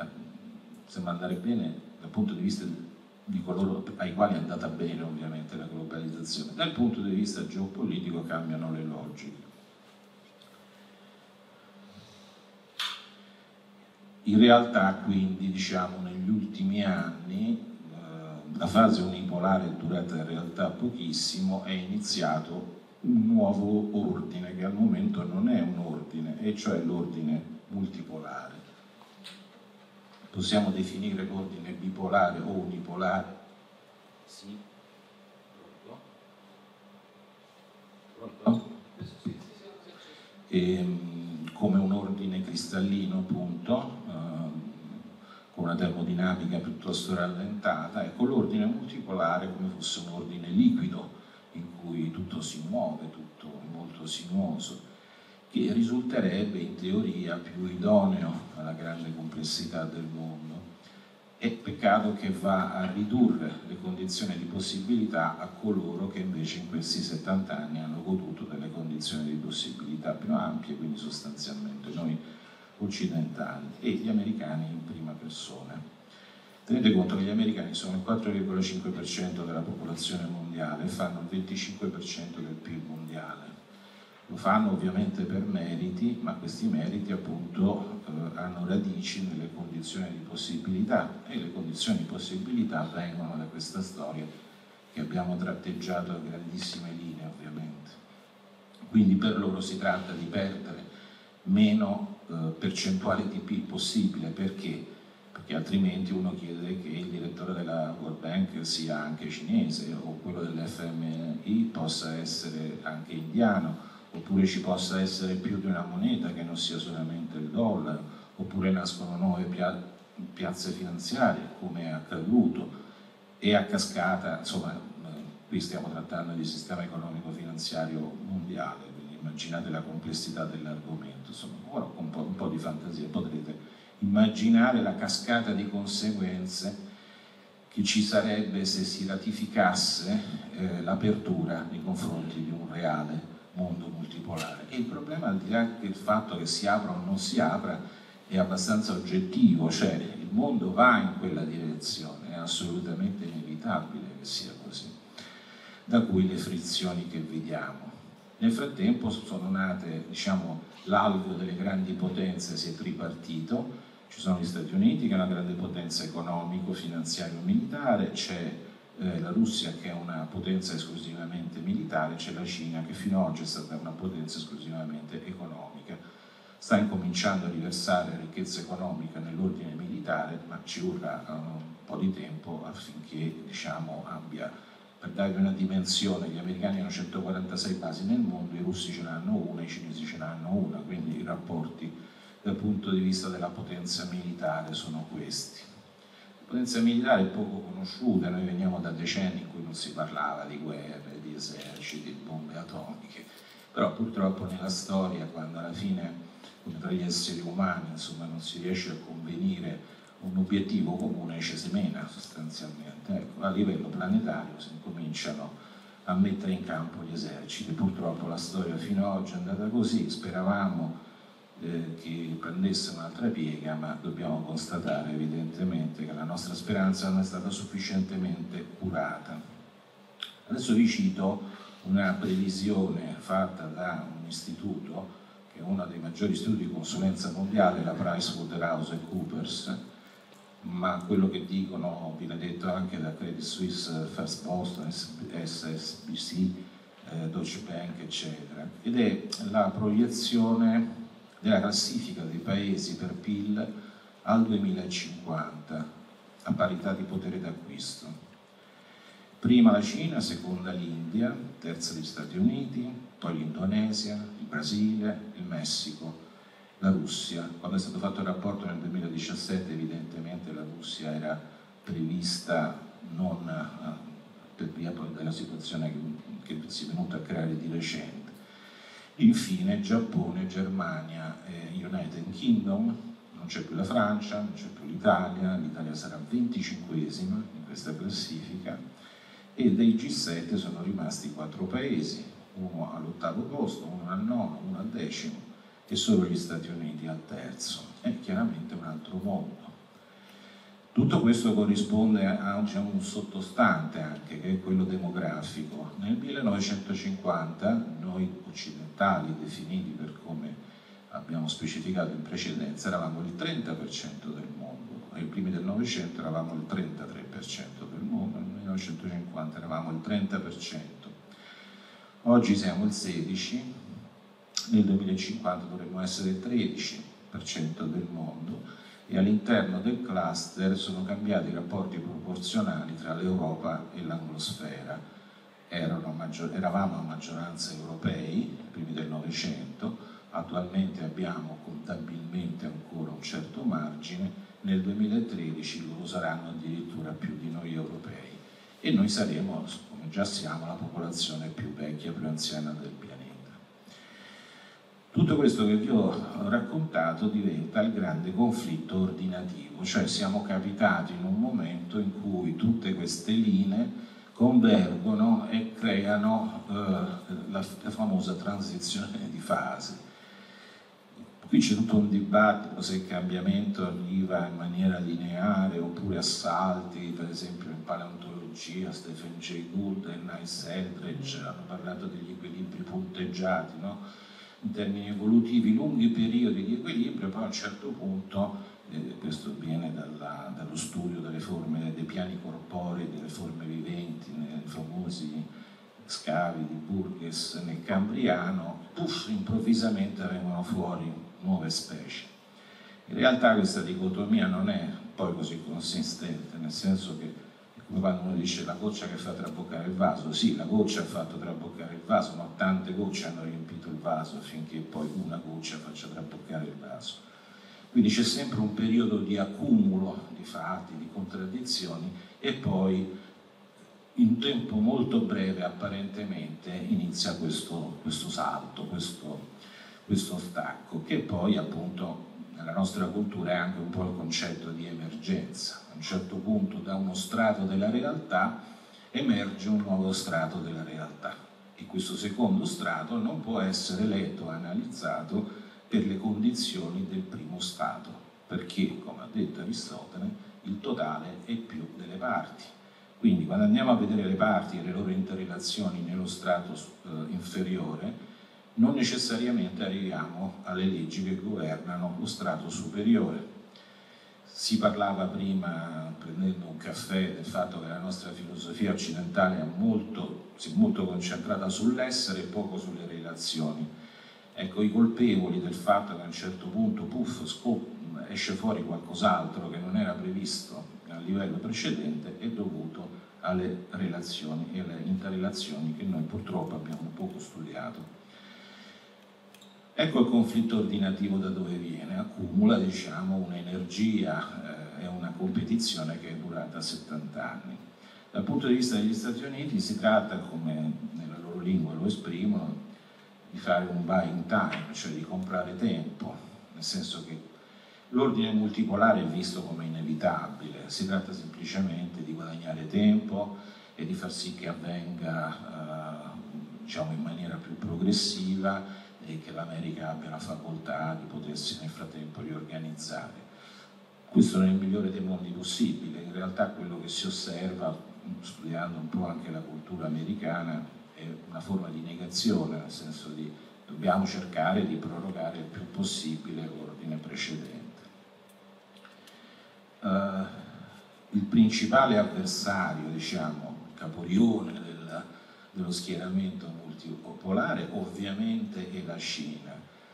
dal punto di vista di coloro ai quali è andata bene ovviamente la globalizzazione, dal punto di vista geopolitico cambiano le logiche. In realtà quindi diciamo negli ultimi anni la fase unipolare è durata in realtà pochissimo, è iniziato un nuovo ordine che al momento non è un ordine, e cioè l'ordine multipolare. Possiamo definire l'ordine bipolare o unipolare? Sì. Pronto? Come un ordine cristallino appunto, con una termodinamica piuttosto rallentata. Ecco, l'ordine multipolare come fosse un ordine liquido in cui tutto si muove, tutto è molto sinuoso, che risulterebbe in teoria più idoneo alla grande complessità del mondo E peccato che va a ridurre le condizioni di possibilità a coloro che invece in questi 70 anni hanno goduto delle condizioni di possibilità più ampie, quindi sostanzialmente noi occidentali e gli americani in prima persona. Tenete conto che gli americani sono il 4,5% della popolazione mondiale e fanno il 25% del PIL mondiale. Lo fanno ovviamente per meriti, ma questi meriti appunto hanno radici nelle condizioni di possibilità, e le condizioni di possibilità vengono da questa storia che abbiamo tratteggiato a grandissime linee ovviamente. Quindi per loro si tratta di perdere meno percentuale di PIL possibile. Perché? Perché altrimenti uno chiede che il direttore della World Bank sia anche cinese, o quello dell'FMI possa essere anche indiano, oppure ci possa essere più di una moneta che non sia solamente il dollaro, oppure nascono nuove piazze finanziarie, come è accaduto, e a cascata, insomma, qui stiamo trattando di sistema economico-finanziario mondiale, quindi immaginate la complessità dell'argomento. Insomma, ora con un po' di fantasia potrete immaginare la cascata di conseguenze che ci sarebbe se si ratificasse l'apertura nei confronti di un reale mondo multipolare. E il problema, al di là del fatto che si apra o non si apra, è abbastanza oggettivo, cioè il mondo va in quella direzione, è assolutamente inevitabile che sia così, da cui le frizioni che vediamo. Nel frattempo sono nate, diciamo, l'alveo delle grandi potenze si è tripartito. Ci sono gli Stati Uniti, che è una grande potenza economico, finanziario, militare, c'è la Russia, che è una potenza esclusivamente militare, c'è la Cina, che fino ad oggi è stata una potenza esclusivamente economica. Sta incominciando a riversare ricchezza economica nell'ordine militare, ma ci vorrà un po' di tempo affinché, diciamo, abbia, per darvi una dimensione, gli americani hanno 146 basi nel mondo, i russi ce n'hanno una, i cinesi ce n'hanno una, quindi i rapporti dal punto di vista della potenza militare sono questi. La potenza militare è poco conosciuta, noi veniamo da decenni in cui non si parlava di guerre, di eserciti, di bombe atomiche, però purtroppo nella storia, quando alla fine, come tra gli esseri umani, insomma, non si riesce a convenire un obiettivo comune, ci si mena sostanzialmente. Ecco, a livello planetario si incominciano a mettere in campo gli eserciti. Purtroppo la storia fino ad oggi è andata così, speravamo che prendesse un'altra piega, ma dobbiamo constatare evidentemente che la nostra speranza non è stata sufficientemente curata. Adesso vi cito una previsione fatta da un istituto che è uno dei maggiori istituti di consulenza mondiale, la PricewaterhouseCoopers, ma quello che dicono viene detto anche da Credit Suisse, First Boston, SSBC, Deutsche Bank, eccetera, ed è la proiezione della classifica dei paesi per PIL al 2050 a parità di potere d'acquisto. Prima la Cina, seconda l'India, terza gli Stati Uniti, poi l'Indonesia, il Brasile, il Messico, la Russia. Quando è stato fatto il rapporto nel 2017 evidentemente la Russia era prevista non per via poi della situazione che si è venuta a creare di recente. Infine Giappone, Germania e United Kingdom, non c'è più la Francia, non c'è più l'Italia sarà 25esima in questa classifica, e dei G7 sono rimasti 4 paesi, uno all'8° posto, uno al 9°, uno al 10° e solo gli Stati Uniti al 3°. È chiaramente un altro mondo. Tutto questo corrisponde a un sottostante anche, che è quello demografico. Nel 1950 noi occidentali, definiti per come abbiamo specificato in precedenza, eravamo il 30% del mondo, ai primi del Novecento eravamo il 33% del mondo, nel 1950 eravamo il 30%, oggi siamo il 16%, nel 2050 dovremmo essere il 13% del mondo, e all'interno del cluster sono cambiati i rapporti proporzionali tra l'Europa e l'anglosfera. Eravamo a maggioranza europei, primi del Novecento, attualmente abbiamo contabilmente ancora un certo margine, nel 2013 loro saranno addirittura più di noi europei e noi saremo, come già siamo, la popolazione più vecchia, più anziana del pianeta. Tutto questo che vi ho raccontato diventa il grande conflitto ordinativo, cioè siamo capitati in un momento in cui tutte queste linee convergono e creano la famosa transizione di fase. Qui c'è tutto un dibattito se il cambiamento arriva in maniera lineare oppure a salti, per esempio in paleontologia Stephen Jay Gould e Nice Eldredge hanno parlato degli equilibri punteggiati, no? In termini evolutivi, lunghi periodi di equilibrio, poi a un certo punto, questo viene dallo studio delle forme, dei piani corporei, delle forme viventi, nei famosi scavi di Burgess nel Cambriano, puff, improvvisamente vengono fuori nuove specie. In realtà questa dicotomia non è poi così consistente, nel senso che, come quando uno dice la goccia che fa traboccare il vaso, sì, la goccia ha fatto traboccare il vaso, ma tante gocce hanno riempito il vaso affinché poi una goccia faccia traboccare il vaso. Quindi c'è sempre un periodo di accumulo di fatti, di contraddizioni, e poi in un tempo molto breve apparentemente inizia questo salto, questo stacco, che poi appunto nella nostra cultura è anche un po' il concetto di emergenza. A un certo punto da uno strato della realtà emerge un nuovo strato della realtà e questo secondo strato non può essere letto o analizzato per le condizioni del primo stato, perché, come ha detto Aristotele, il totale è più delle parti. Quindi quando andiamo a vedere le parti e le loro interrelazioni nello strato inferiore, non necessariamente arriviamo alle leggi che governano lo strato superiore. Si parlava prima, prendendo un caffè, del fatto che la nostra filosofia occidentale si è molto concentrata sull'essere e poco sulle relazioni. Ecco, i colpevoli del fatto che a un certo punto, esce fuori qualcos'altro che non era previsto a livello precedente, è dovuto alle relazioni e alle interrelazioni che noi purtroppo abbiamo poco studiato. Ecco il conflitto ordinativo da dove viene, accumula un'energia e una competizione che è durata 70 anni. Dal punto di vista degli Stati Uniti si tratta, come nella loro lingua lo esprimono, di fare un buying time, cioè di comprare tempo, nel senso che l'ordine multipolare è visto come inevitabile, si tratta semplicemente di guadagnare tempo e di far sì che avvenga in maniera più progressiva e che l'America abbia la facoltà di potersi nel frattempo riorganizzare. Questo nel migliore dei mondi possibile, in realtà quello che si osserva, studiando un po' anche la cultura americana, è una forma di negazione, nel senso di dobbiamo cercare di prorogare il più possibile l'ordine precedente. Il principale avversario, caporione dello schieramento multipolare ovviamente è la Cina.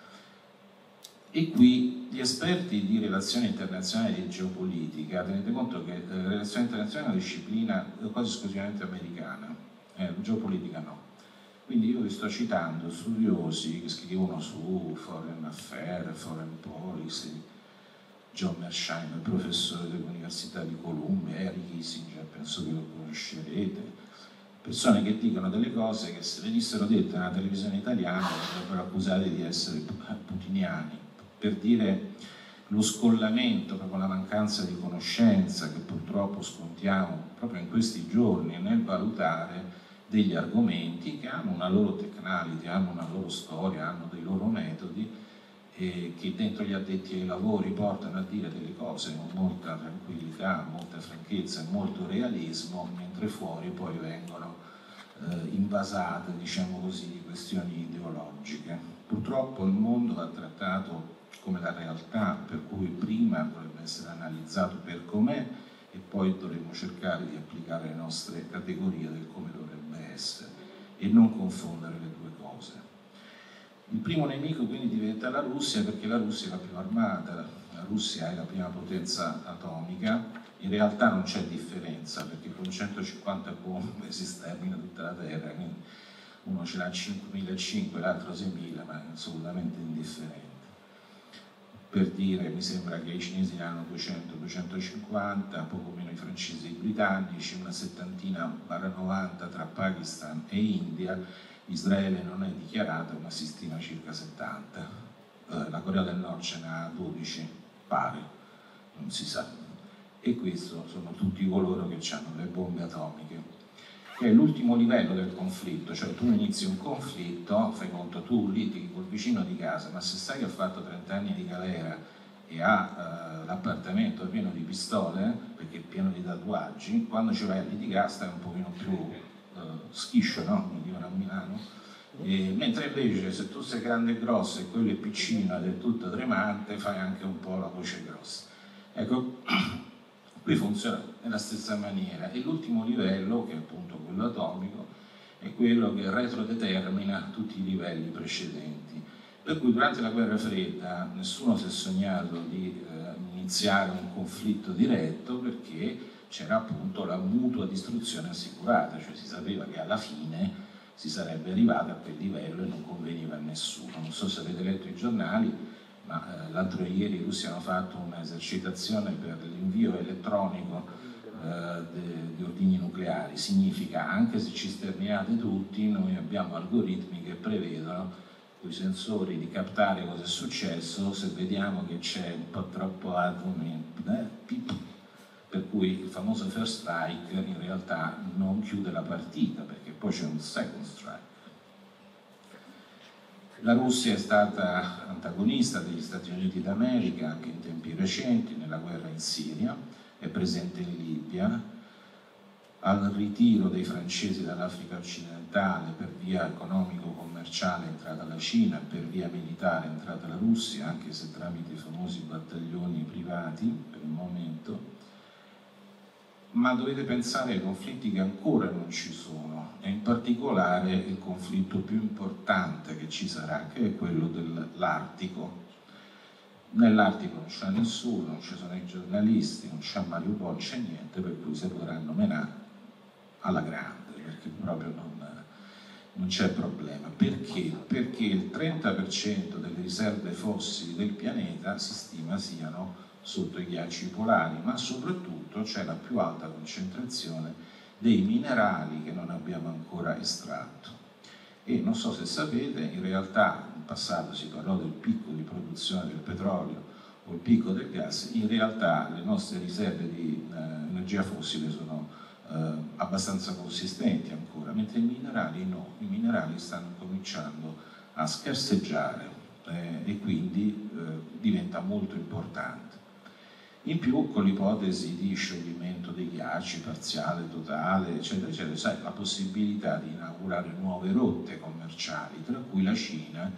E qui gli esperti di relazioni internazionali e di geopolitica, tenete conto che le relazioni internazionali è una disciplina quasi esclusivamente americana, geopolitica no. Quindi io vi sto citando studiosi che scrivono su Foreign Affairs, Foreign Policy, John Mearsheimer, professore dell'Università di Columbia, Henry Kissinger, penso che lo conoscerete, persone che dicono delle cose che se venissero dette nella televisione italiana verrebbero accusate di essere putiniani, per dire lo scollamento, proprio la mancanza di conoscenza che purtroppo scontiamo proprio in questi giorni nel valutare degli argomenti che hanno una loro technicality, hanno una loro storia, hanno dei loro metodi e che dentro gli addetti ai lavori portano a dire delle cose con molta tranquillità, molta franchezza e molto realismo, mentre fuori poi vengono invasate, di questioni ideologiche. Purtroppo il mondo va trattato come la realtà, per cui prima dovrebbe essere analizzato per com'è e poi dovremmo cercare di applicare le nostre categorie del come dovrebbe essere e non confondere le due cose. Il primo nemico quindi diventa la Russia, perché la Russia è la più armata, la Russia è la prima potenza atomica, in realtà non c'è differenza perché con 150 bombe si stermina tutta la Terra, quindi uno ce l'ha 5.500, l'altro 6.000, ma è assolutamente indifferente. Per dire, mi sembra che i cinesi ne hanno 200-250, poco meno i francesi e i britannici, una settantina /90 tra Pakistan e India. Israele non è dichiarata, ma si stima circa 70. La Corea del Nord ce n'ha 12, pare, non si sa. E questi sono tutti coloro che hanno le bombe atomiche, che è l'ultimo livello del conflitto. Cioè tu inizi un conflitto, fai conto, tu litighi col vicino di casa, ma se sai che ha fatto 30 anni di galera e ha l'appartamento pieno di pistole, perché è pieno di tatuaggi, quando ci vai a litigare stai un pochino più schiscio, no? Come dicono a Milano. Mentre invece se tu sei grande e grosso e quello è piccino ed è tutto tremante, fai anche un po' la voce grossa. Ecco, qui funziona nella stessa maniera, e l'ultimo livello, che è appunto quello atomico, è quello che retrodetermina tutti i livelli precedenti. Per cui durante la guerra fredda nessuno si è sognato di iniziare un conflitto diretto, perché c'era appunto la mutua distruzione assicurata, cioè si sapeva che alla fine si sarebbe arrivati a quel livello e non conveniva a nessuno. Non so se avete letto i giornali, ma l'altro ieri i russi hanno fatto un'esercitazione per l'invio elettronico di ordigni nucleari. Significa, anche se ci sterminate tutti, noi abbiamo algoritmi che prevedono con i sensori di captare cosa è successo, se vediamo che c'è un po' troppo atomi, per cui il famoso first strike in realtà non chiude la partita, perché poi c'è un second strike. La Russia è stata antagonista degli Stati Uniti d'America anche in tempi recenti, nella guerra in Siria, è presente in Libia, al ritiro dei francesi dall'Africa occidentale per via economico-commerciale è entrata la Cina, per via militare è entrata la Russia, anche se tramite i famosi battaglioni privati per il momento. Ma dovete pensare ai conflitti che ancora non ci sono, e in particolare il conflitto più importante che ci sarà, che è quello dell'Artico. Nell'Artico non c'è nessuno, non ci sono i giornalisti, non c'è Mariupol, non c'è niente, per cui si potranno menare alla grande, perché proprio non c'è problema. Perché? Perché il 30% delle riserve fossili del pianeta si stima siano sotto i ghiacci polari, ma soprattutto c'è la più alta concentrazione dei minerali che non abbiamo ancora estratto. E non so se sapete, in realtà in passato si parlò del picco di produzione del petrolio o il picco del gas, in realtà le nostre riserve di energia fossile sono abbastanza consistenti ancora, mentre i minerali no, i minerali stanno cominciando a scarseggiare e quindi diventa molto importante. In più, con l'ipotesi di scioglimento dei ghiacci parziale, totale, eccetera, eccetera, sai, la possibilità di inaugurare nuove rotte commerciali, tra cui la Cina,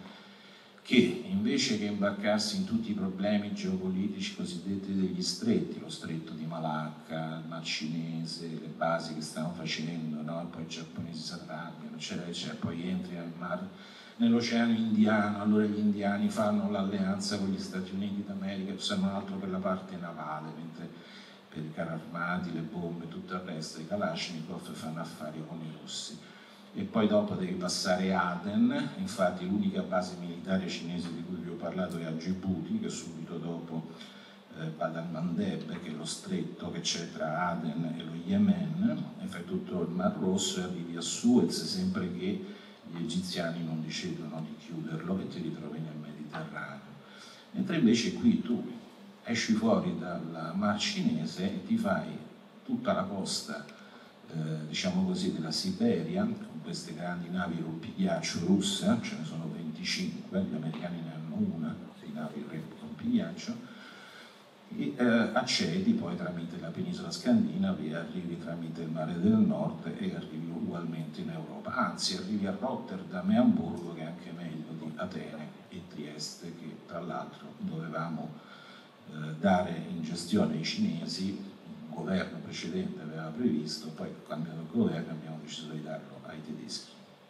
che invece che imbarcarsi in tutti i problemi geopolitici cosiddetti degli stretti, lo stretto di Malacca, il Mar Cinese, le basi che stanno facendo, no? E poi i giapponesi si arrabbiano, eccetera, eccetera, poi entri nell'Oceano Indiano, allora gli indiani fanno l'alleanza con gli Stati Uniti d'America, se non altro per la parte navale, mentre per i carri armati, le bombe, tutto il resto, i Kalashnikov fanno affari con i russi. E poi dopo devi passare Aden, infatti l'unica base militare cinese di cui vi ho parlato è a Djibouti, che subito dopo Bab el-Mandeb, che è lo stretto che c'è tra Aden e lo Yemen, e fai tutto il Mar Rosso e arrivi a Suez, sempre che gli egiziani non decidono di chiuderlo e ti ritrovi nel Mediterraneo. Mentre invece qui tu esci fuori dal Mar Cinese e ti fai tutta la costa, diciamo così, della Siberia, con queste grandi navi rompighiaccio russe, ce ne sono 25, gli americani ne hanno una di navi rompighiaccio, e accedi poi tramite la penisola scandinava, arrivi tramite il mare del nord e arrivi ugualmente in Europa, anzi arrivi a Rotterdam e Amburgo, che è anche meglio di Atene e Trieste, che tra l'altro dovevamo dare in gestione ai cinesi. Il governo precedente aveva previsto, poi cambiato il governo e abbiamo deciso di darlo ai tedeschi.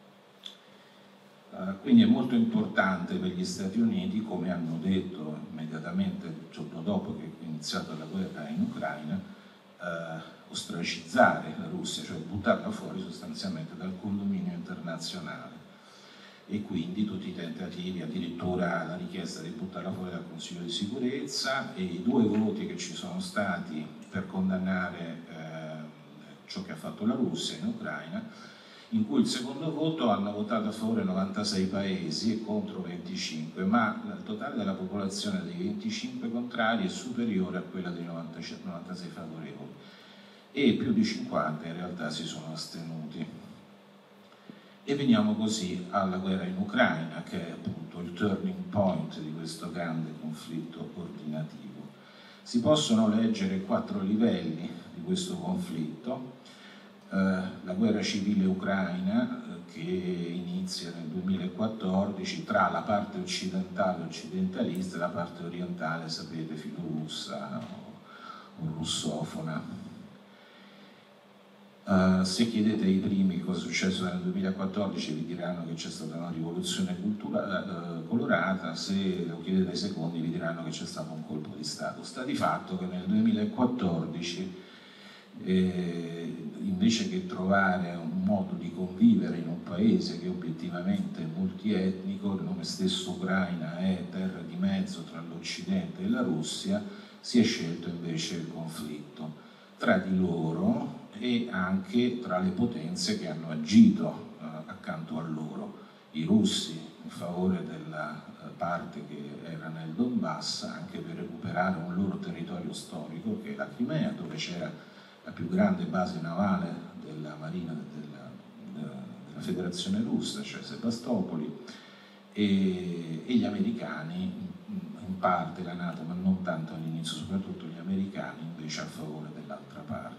Quindi è molto importante per gli Stati Uniti, come hanno detto immediatamente il giorno dopo che è iniziata la guerra in Ucraina, ostracizzare la Russia, cioè buttarla fuori sostanzialmente dal condominio internazionale. E quindi tutti i tentativi, addirittura la richiesta di buttarla fuori dal Consiglio di sicurezza, e i 2 voti che ci sono stati per condannare ciò che ha fatto la Russia in Ucraina. in cui il secondo voto hanno votato a favore 96 paesi e contro 25, ma il totale della popolazione dei 25 contrari è superiore a quella dei 96 favorevoli e più di 50 in realtà si sono astenuti. E veniamo così alla guerra in Ucraina, che è appunto il turning point di questo grande conflitto ordinativo. Si possono leggere 4 livelli di questo conflitto. La guerra civile ucraina, che inizia nel 2014 tra la parte occidentale occidentalista e la parte orientale, sapete, filorussa o russofona. Se chiedete ai primi che cosa è successo nel 2014 vi diranno che c'è stata una rivoluzione colorata, se lo chiedete ai secondi vi diranno che c'è stato un colpo di Stato. Sta di fatto che nel 2014 invece che trovare un modo di convivere in un paese che obiettivamente è multietnico, il nome stesso Ucraina è terra di mezzo tra l'Occidente e la Russia, si è scelto invece il conflitto tra di loro e anche tra le potenze che hanno agito accanto a loro, i russi in favore della parte che era nel Donbass, anche per recuperare un loro territorio storico che è la Crimea, dove c'era la più grande base navale della Marina della Federazione Russa, cioè Sebastopoli, e gli americani, in parte la NATO, ma non tanto all'inizio, soprattutto gli americani invece a favore dell'altra parte.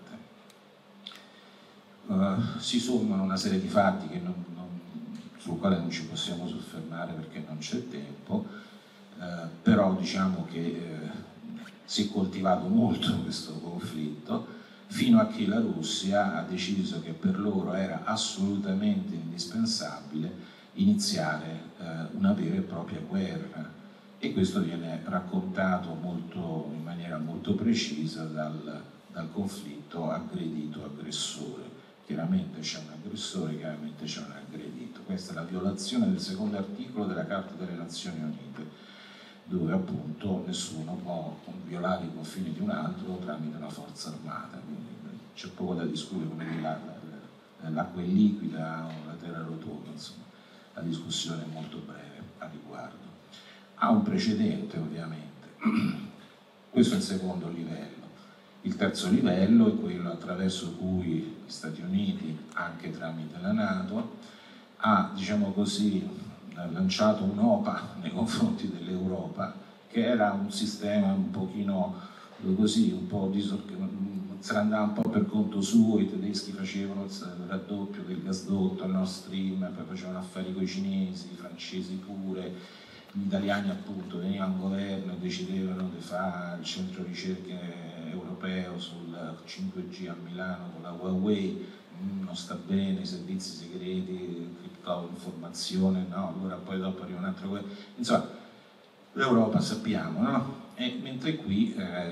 Si sommano una serie di fatti che sul quale non ci possiamo soffermare perché non c'è tempo, però diciamo che si è coltivato molto questo conflitto fino a che la Russia ha deciso che per loro era assolutamente indispensabile iniziare una vera e propria guerra, e questo viene raccontato in maniera molto precisa dal conflitto aggredito-aggressore. Chiaramente c'è un aggressore, chiaramente c'è un aggredito. Questa è la violazione del secondo articolo della Carta delle Nazioni Unite, dove appunto nessuno può violare i confini di un altro tramite una forza armata. Quindi c'è poco da discutere, come dire, l'acqua è liquida o la terra rotonda, insomma, la discussione è molto breve a riguardo. Ha un precedente ovviamente, questo è il secondo livello. Il terzo livello è quello attraverso cui gli Stati Uniti, anche tramite la NATO, ha, diciamo così, lanciato un'OPA nei confronti dell'Europa, che era un sistema un pochino così, un po' se ne andava un po' per conto suo. I tedeschi facevano il raddoppio del gasdotto, il Nord Stream, poi facevano affari con i cinesi, i francesi pure. Gli italiani appunto venivano al governo e decidevano di fare il centro ricerche europeo sul 5G a Milano con la Huawei, non sta bene, i servizi segreti, criptoinformazione, no, allora poi dopo arriva un'altra cosa. Insomma, l'Europa sappiamo, no? E mentre qui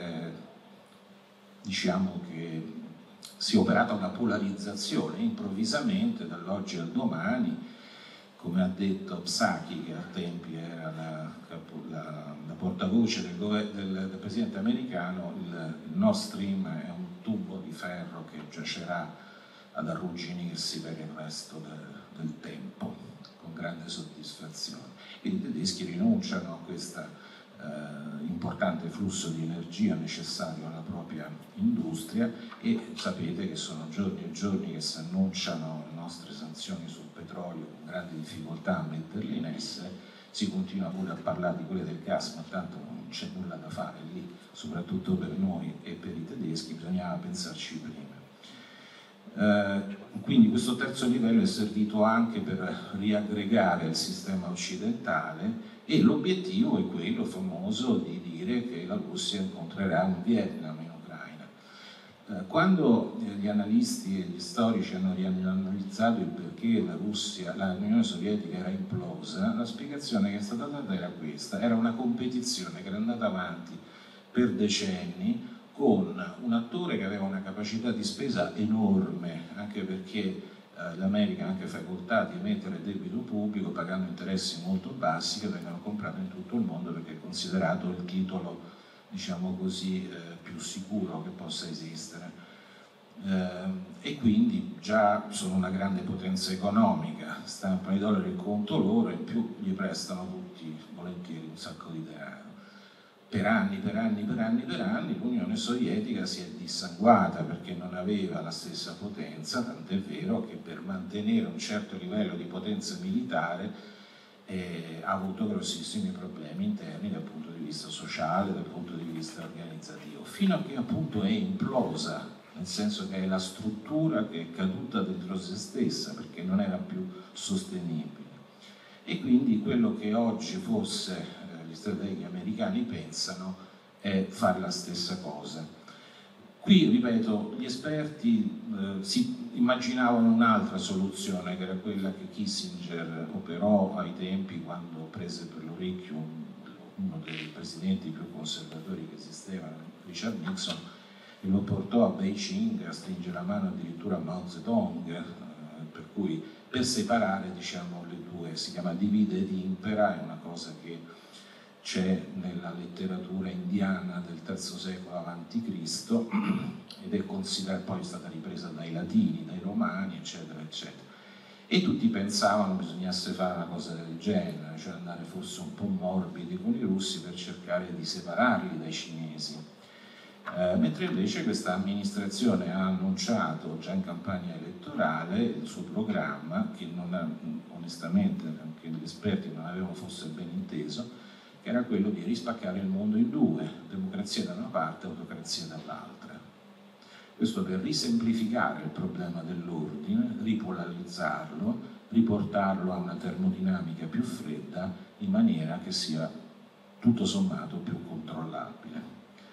diciamo che si è operata una polarizzazione improvvisamente dall'oggi al domani. Come ha detto Psaki, che a tempi era la portavoce del presidente americano, il Nord Stream è un tubo di ferro che giacerà ad arrugginirsi per il resto del tempo, con grande soddisfazione. Quindi i tedeschi rinunciano a questo importante flusso di energia necessario alla propria industria, e sapete che sono giorni e giorni che si annunciano le nostre sanzioni sul petrolio con grandi difficoltà a metterle in essere. Si continua pure a parlare di quelle del gas, ma tanto non c'è nulla da fare lì, soprattutto per noi e per i tedeschi, bisognava pensarci prima. Quindi questo terzo livello è servito anche per riaggregare il sistema occidentale, e l'obiettivo è quello famoso di dire che la Russia incontrerà un Vietnam in Ucraina. Quando gli analisti e gli storici hanno rianalizzato il perché l'Unione Sovietica era implosa, la spiegazione che è stata data era questa: era una competizione che era andata avanti per decenni, con un attore che aveva una capacità di spesa enorme, anche perché l'America ha anche facoltà di emettere debito pubblico pagando interessi molto bassi, che vengono comprati in tutto il mondo perché è considerato il titolo, diciamo così, più sicuro che possa esistere. e quindi già sono una grande potenza economica, stampano i dollari in conto loro e in più gli prestano tutti volentieri un sacco di denaro. Per anni l'Unione Sovietica si è dissanguata perché non aveva la stessa potenza, tant'è vero che per mantenere un certo livello di potenza militare ha avuto grossissimi problemi interni dal punto di vista sociale, dal punto di vista organizzativo, fino a che appunto è implosa, nel senso che è la struttura che è caduta dentro se stessa perché non era più sostenibile. E quindi quello che oggi forse gli strategi americani pensano è fare la stessa cosa. Qui, ripeto, gli esperti si immaginavano un'altra soluzione, che era quella che Kissinger operò ai tempi quando prese per l'orecchio uno dei presidenti più conservatori che esistevano, Richard Nixon, e lo portò a Beijing a stringere la mano addirittura a Mao Zedong, per cui per separare, diciamo, le due, si chiama divide ed impera, è una cosa che c'è nella letteratura indiana del III secolo a.C. ed è considerata, poi è stata ripresa dai latini, dai romani, eccetera, eccetera. E tutti pensavano che bisognasse fare una cosa del genere, cioè andare forse un po' morbidi con i russi per cercare di separarli dai cinesi. Mentre invece questa amministrazione ha annunciato già in campagna elettorale il suo programma, che non ha, onestamente anche gli esperti non avevano forse ben inteso, che era quello di rispaccare il mondo in due, democrazia da una parte e autocrazia dall'altra. Questo per risemplificare il problema dell'ordine, ripolarizzarlo, riportarlo a una termodinamica più fredda, in maniera che sia tutto sommato più controllabile.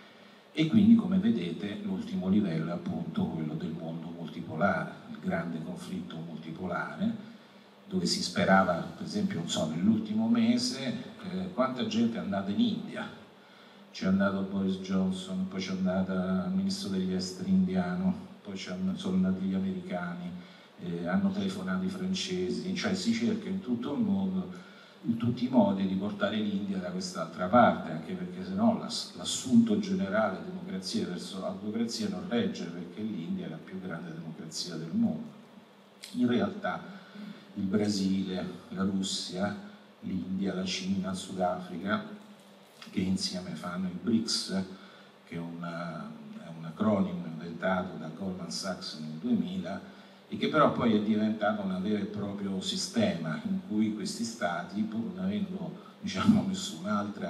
E quindi, come vedete, l'ultimo livello è appunto quello del mondo multipolare, il grande conflitto multipolare, dove si sperava, per esempio, non so, nell'ultimo mese, quanta gente è andata in India. C'è andato Boris Johnson, poi c'è andato il ministro degli esteri indiano, poi sono andati gli americani, hanno telefonato i francesi, cioè si cerca in tutto il mondo, in tutti i modi, di portare l'India da quest'altra parte, anche perché sennò l'assunto generale democrazia verso l'autocrazia non regge, perché l'India è la più grande democrazia del mondo. In realtà il Brasile, la Russia, l'India, la Cina, il Sudafrica, che insieme fanno il BRICS, che è un acronimo inventato da Goldman Sachs nel 2000, e che però poi è diventato un vero e proprio sistema in cui questi stati, pur non avendo, diciamo, nessun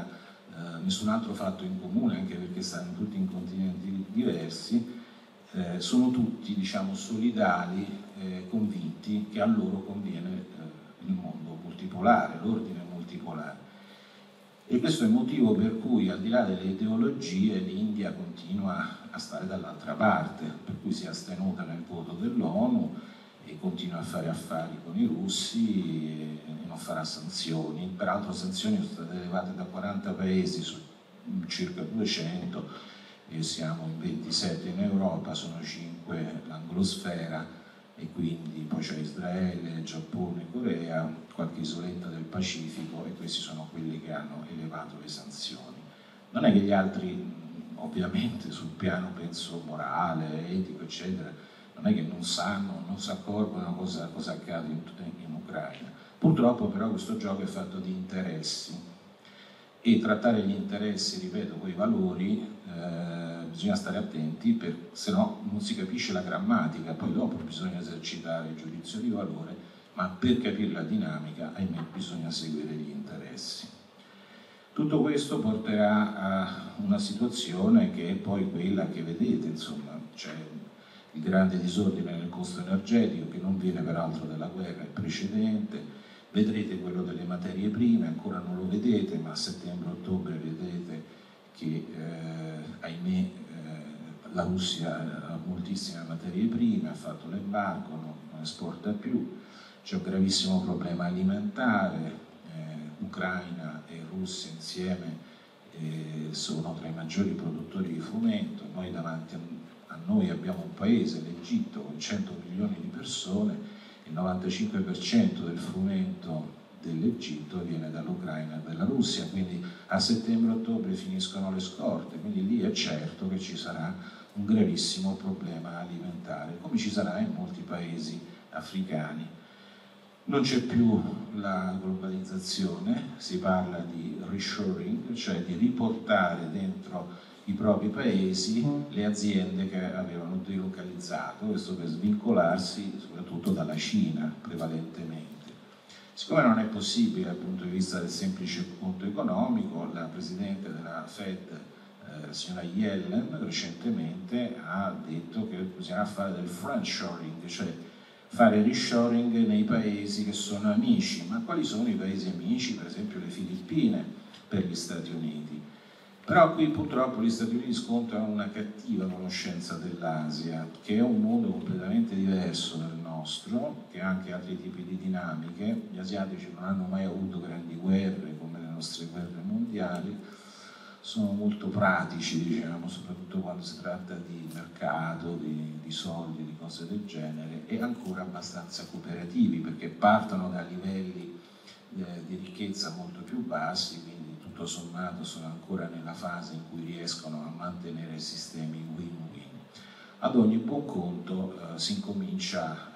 altro fatto in comune, anche perché stanno tutti in continenti diversi, sono tutti, diciamo, solidali, convinti che a loro conviene il mondo multipolare, l'ordine multipolare. E questo è il motivo per cui, al di là delle ideologie, l'India continua a stare dall'altra parte, per cui si è astenuta nel voto dell'ONU e continua a fare affari con i russi e non farà sanzioni. Peraltro sanzioni sono state elevate da 40 paesi su circa 200, e siamo in 27 in Europa, sono 5 l'anglosfera, e quindi poi c'è Israele, Giappone, Corea, qualche isoletta del Pacifico, e questi sono quelli che hanno elevato le sanzioni. Non è che gli altri, ovviamente sul piano penso morale, etico, eccetera, non è che non sanno, non si accorgono cosa accade in Ucraina. Purtroppo però questo gioco è fatto di interessi, e trattare gli interessi, ripeto, quei valori, bisogna stare attenti, se no non si capisce la grammatica. Poi dopo bisogna esercitare il giudizio di valore, ma per capire la dinamica, ahimè, bisogna seguire gli interessi. Tutto questo porterà a una situazione che è poi quella che vedete, insomma, c'è il grande disordine nel costo energetico, che non viene peraltro dalla guerra, è precedente. Vedrete quello delle materie prime, ancora non lo vedete, ma a settembre-ottobre vedete che, ahimè, la Russia ha moltissime materie prime, ha fatto l'embargo, non esporta più, c'è un gravissimo problema alimentare, Ucraina e Russia insieme sono tra i maggiori produttori di frumento. Noi davanti a noi abbiamo un paese, l'Egitto, con 100 milioni di persone, il 95% del frumento dell'Egitto viene dall'Ucraina e dalla Russia, quindi a settembre-ottobre finiscono le scorte, quindi lì è certo che ci sarà un gravissimo problema alimentare, come ci sarà in molti paesi africani. Non c'è più la globalizzazione, si parla di reshoring, cioè di riportare dentro i propri paesi le aziende che avevano delocalizzato, questo per svincolarsi soprattutto dalla Cina prevalentemente. Siccome non è possibile dal punto di vista del semplice punto economico, la Presidente della Fed, la signora Yellen, recentemente ha detto che bisogna fare del friendshoring, cioè fare reshoring nei paesi che sono amici. Ma quali sono i paesi amici? Per esempio le Filippine per gli Stati Uniti. Però qui purtroppo gli Stati Uniti scontano una cattiva conoscenza dell'Asia, che è un mondo completamente diverso dal nostro, che ha anche altri tipi di dinamiche. Gli asiatici non hanno mai avuto grandi guerre come le nostre guerre mondiali, sono molto pratici, diciamo, soprattutto quando si tratta di mercato, di soldi, di cose del genere, e ancora abbastanza cooperativi, perché partono da livelli di ricchezza molto più bassi, quindi tutto sommato sono ancora nella fase in cui riescono a mantenere sistemi win-win. Ad ogni buon conto si incomincia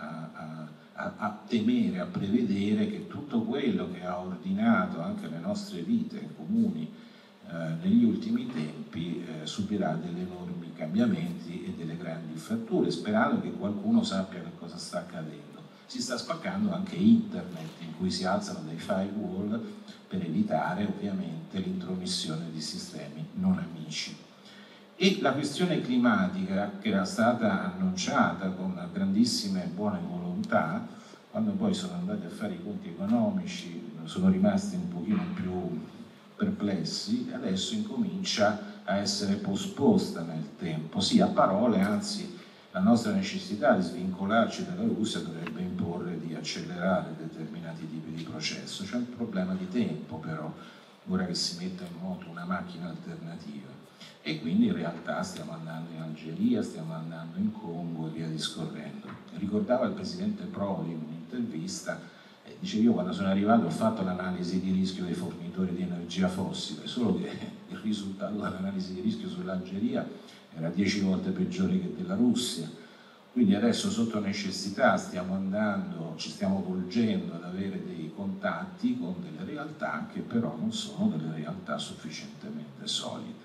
a temere, a prevedere che tutto quello che ha ordinato anche le nostre vite comuni negli ultimi tempi subirà degli enormi cambiamenti e delle grandi fratture, sperando che qualcuno sappia che cosa sta accadendo. Si sta spaccando anche internet, in cui si alzano dei firewall per evitare ovviamente l'intromissione di sistemi non amici. E la questione climatica, che era stata annunciata con grandissime buone volontà, quando poi sono andati a fare i conti economici sono rimasti un pochino più perplessi, adesso incomincia a essere posposta nel tempo. Sì, a parole, anzi, la nostra necessità di svincolarci dalla Russia dovrebbe imporre di accelerare determinati tipi di processo. C'è un problema di tempo però, ora che si mette in moto una macchina alternativa. E quindi in realtà stiamo andando in Algeria, stiamo andando in Congo e via discorrendo. Ricordava il presidente Prodi in un'intervista, dice: io quando sono arrivato ho fatto l'analisi di rischio dei fornitori di energia fossile, solo che il risultato dell'analisi di rischio sull'Algeria era 10 volte peggiore che della Russia. Quindi adesso sotto necessità stiamo andando, ci stiamo volgendo ad avere dei contatti con delle realtà che però non sono delle realtà sufficientemente solide.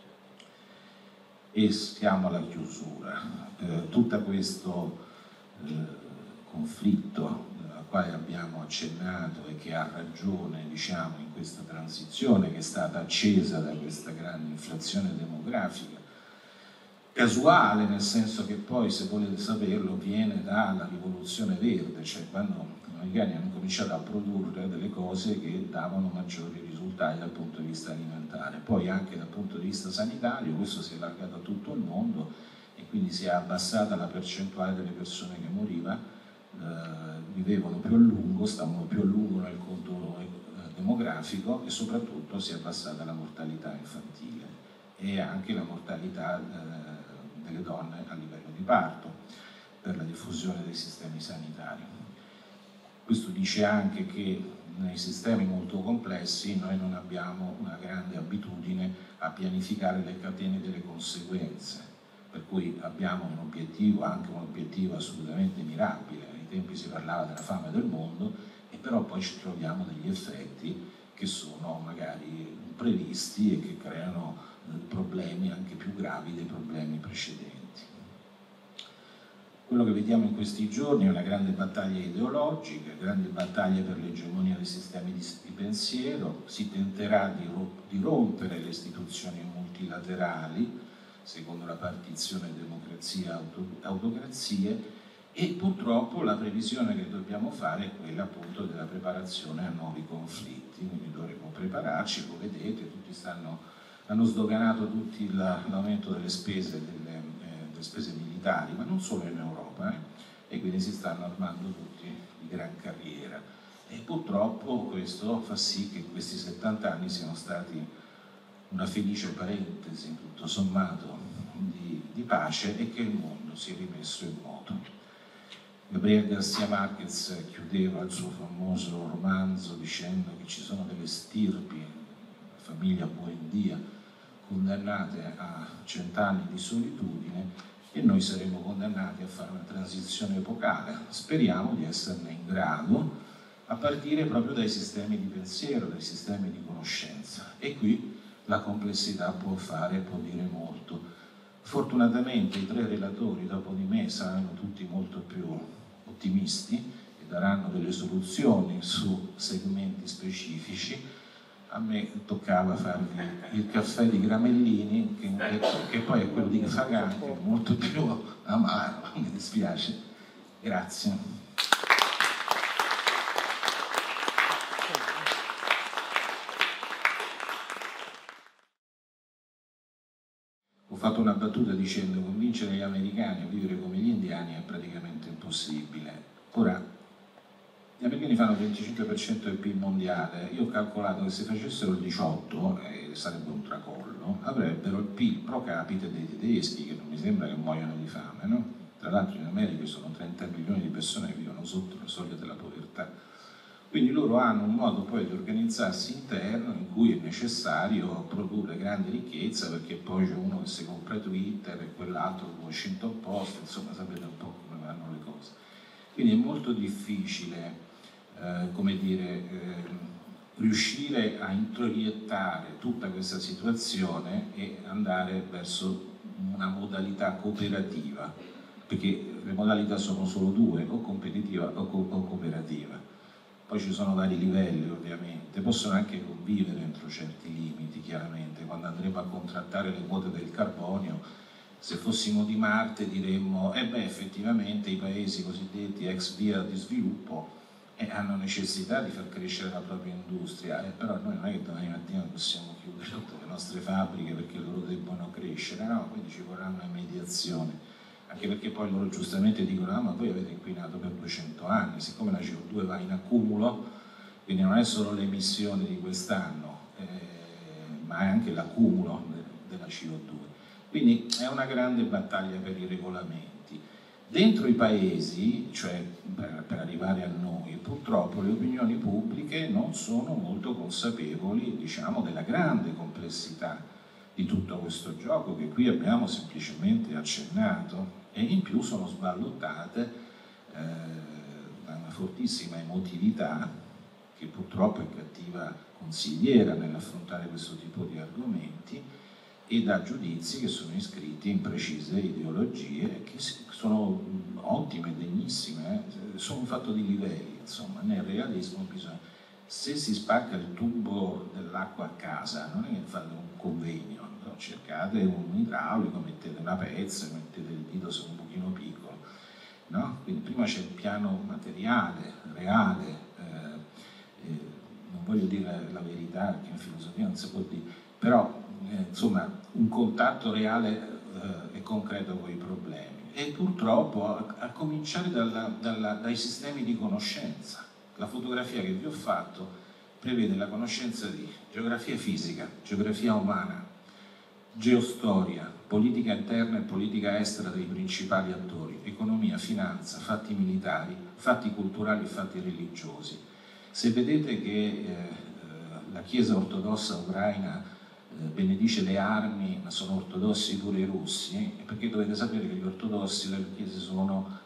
E siamo alla chiusura. Tutto questo conflitto al quale abbiamo accennato e che ha ragione, diciamo, in questa transizione che è stata accesa da questa grande inflazione demografica, casuale, nel senso che poi, se volete saperlo, viene dalla rivoluzione verde, cioè quando gli americani hanno cominciato a produrre delle cose che davano maggiori risultati dal punto di vista alimentare. Poi anche dal punto di vista sanitario questo si è allargato a tutto il mondo e quindi si è abbassata la percentuale delle persone che vivevano più a lungo, stavano più a lungo nel conto demografico, e soprattutto si è abbassata la mortalità infantile e anche la mortalità delle donne a livello di parto per la diffusione dei sistemi sanitari. Questo dice anche che nei sistemi molto complessi noi non abbiamo una grande abitudine a pianificare le catene delle conseguenze, per cui abbiamo un obiettivo, anche un obiettivo assolutamente mirabile. Ai tempi si parlava della fame del mondo, e però poi ci troviamo degli effetti che sono magari previsti e che creano problemi anche più gravi dei problemi precedenti. Quello che vediamo in questi giorni è una grande battaglia ideologica, grande battaglia per l'egemonia dei sistemi di pensiero. Si tenterà di rompere le istituzioni multilaterali secondo la partizione democrazia-autocrazie, e purtroppo la previsione che dobbiamo fare è quella appunto della preparazione a nuovi conflitti. Quindi dovremo prepararci, lo vedete, tutti hanno sdoganato tutti l'aumento delle spese militari, ma non solo in Europa, e quindi si stanno armando tutti di gran carriera. E purtroppo questo fa sì che questi 70 anni siano stati una felice parentesi, tutto sommato, di pace, e che il mondo si è rimesso in moto. Gabriel García Márquez chiudeva il suo famoso romanzo dicendo che ci sono delle stirpi, la famiglia Buendia, condannate a 100 anni di solitudine, e noi saremo condannati a fare una transizione epocale. Speriamo di esserne in grado, a partire proprio dai sistemi di pensiero, dai sistemi di conoscenza. E qui la complessità può dire molto. Fortunatamente i 3 relatori dopo di me saranno tutti molto più ottimisti e daranno delle soluzioni su segmenti specifici. A me toccava farvi il caffè di Gramellini, che poi è quello di Fagan, che è molto più amaro, mi dispiace. Grazie. Ho fatto una battuta dicendo: convincere gli americani a vivere come gli indiani è praticamente impossibile. Ora, gli americani fanno il 25% del PIL mondiale. Io ho calcolato che se facessero il 18%, sarebbe un tracollo, avrebbero il PIL pro capite dei tedeschi, che non mi sembra che muoiano di fame, no? Tra l'altro in America ci sono 30 milioni di persone che vivono sotto la soglia della povertà. Quindi loro hanno un modo poi di organizzarsi interno in cui è necessario produrre grande ricchezza, perché poi c'è uno che si compra Twitter e quell'altro il Washington Post, insomma sapete un po' come vanno le cose. Quindi è molto difficile riuscire a introiettare tutta questa situazione e andare verso una modalità cooperativa, perché le modalità sono solo 2, o competitiva o cooperativa. Poi ci sono vari livelli ovviamente, possono anche convivere entro certi limiti chiaramente. Quando andremo a contrattare le quote del carbonio, se fossimo di Marte diremmo effettivamente i paesi cosiddetti ex via di sviluppo hanno necessità di far crescere la propria industria, però noi non è che domani mattina possiamo chiudere tutte le nostre fabbriche perché loro debbono crescere, no? Quindi ci vorrà una mediazione. Anche perché poi loro giustamente dicono: ma voi avete inquinato per 200 anni, siccome la CO2 va in accumulo, quindi non è solo le emissioni di quest'anno, ma è anche l'accumulo della CO2. Quindi è una grande battaglia per i regolamenti. Dentro i paesi, cioè per arrivare a noi, purtroppo le opinioni pubbliche non sono molto consapevoli, diciamo, della grande complessità di tutto questo gioco che qui abbiamo semplicemente accennato, e in più sono sballottate da una fortissima emotività che purtroppo è cattiva consigliera nell'affrontare questo tipo di argomenti, e da giudizi che sono iscritti in precise ideologie che sono ottime, degnissime, sono un fatto di livelli, insomma. Nel realismo bisogna, se si spacca il tubo dell'acqua a casa, non è che fate un convegno, no? Cercate un idraulico, mettete una pezza, mettete il dito se è un pochino piccolo, no? Quindi prima c'è il piano materiale, reale, non voglio dire la verità perché in filosofia non si può dire, però insomma un contatto reale e concreto con i problemi, e purtroppo a cominciare dai sistemi di conoscenza. La fotografia che vi ho fatto prevede la conoscenza di geografia fisica, geografia umana, geostoria, politica interna e politica estera dei principali attori, economia, finanza, fatti militari, fatti culturali e fatti religiosi. Se vedete che la Chiesa ortodossa ucraina benedice le armi, ma sono ortodossi pure i russi, perché dovete sapere che gli ortodossi, le chiese sono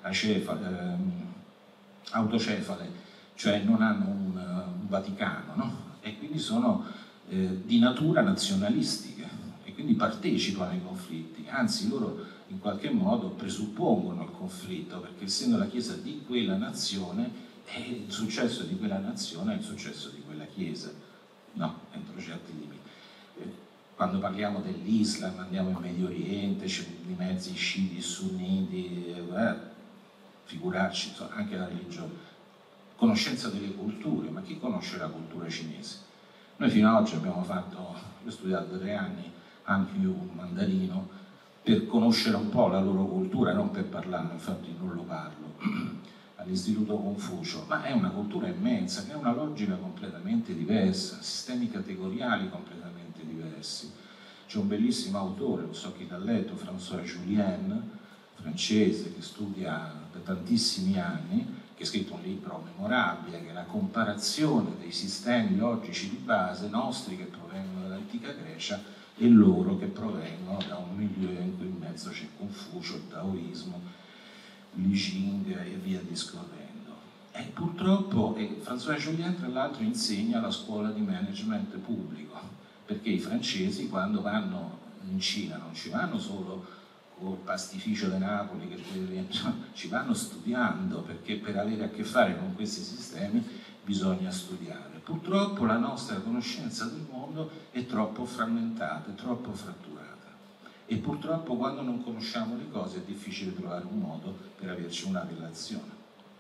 autocefale, cioè non hanno un Vaticano, no? E quindi sono di natura nazionalistiche e quindi partecipano ai conflitti, anzi loro in qualche modo presuppongono il conflitto, perché essendo la Chiesa di quella nazione, il successo di quella nazione è il successo di quella Chiesa, no, entro certi limiti. Quando parliamo dell'Islam andiamo in Medio Oriente, c'è di mezzi sciiti, sunniti, figurarci, insomma, anche la religione. Conoscenza delle culture, ma chi conosce la cultura cinese? Noi fino ad oggi abbiamo fatto, io ho studiato 3 anni anche io un mandarino per conoscere un po' la loro cultura, non per parlarne, infatti non lo parlo, all'Istituto Confucio, ma è una cultura immensa, che ha una logica completamente diversa, sistemi categoriali completamente diversi. C'è un bellissimo autore, non so chi l'ha letto, François Julien, francese che studia da tantissimi anni, che ha scritto un libro memorabile, che è la comparazione dei sistemi logici di base nostri che provengono dall'antica Grecia e loro che provengono da un milieu in cui in mezzo c'è Confucio, il Taoismo, Li Jing e via discorrendo. E purtroppo François Jolien tra l'altro insegna alla scuola di management pubblico, perché i francesi quando vanno in Cina non ci vanno solo col pastificio di Napoli, che ci vanno studiando, perché per avere a che fare con questi sistemi bisogna studiare. Purtroppo la nostra conoscenza del mondo è troppo frammentata, è troppo fratturata e purtroppo quando non conosciamo le cose è difficile trovare un modo per averci una relazione.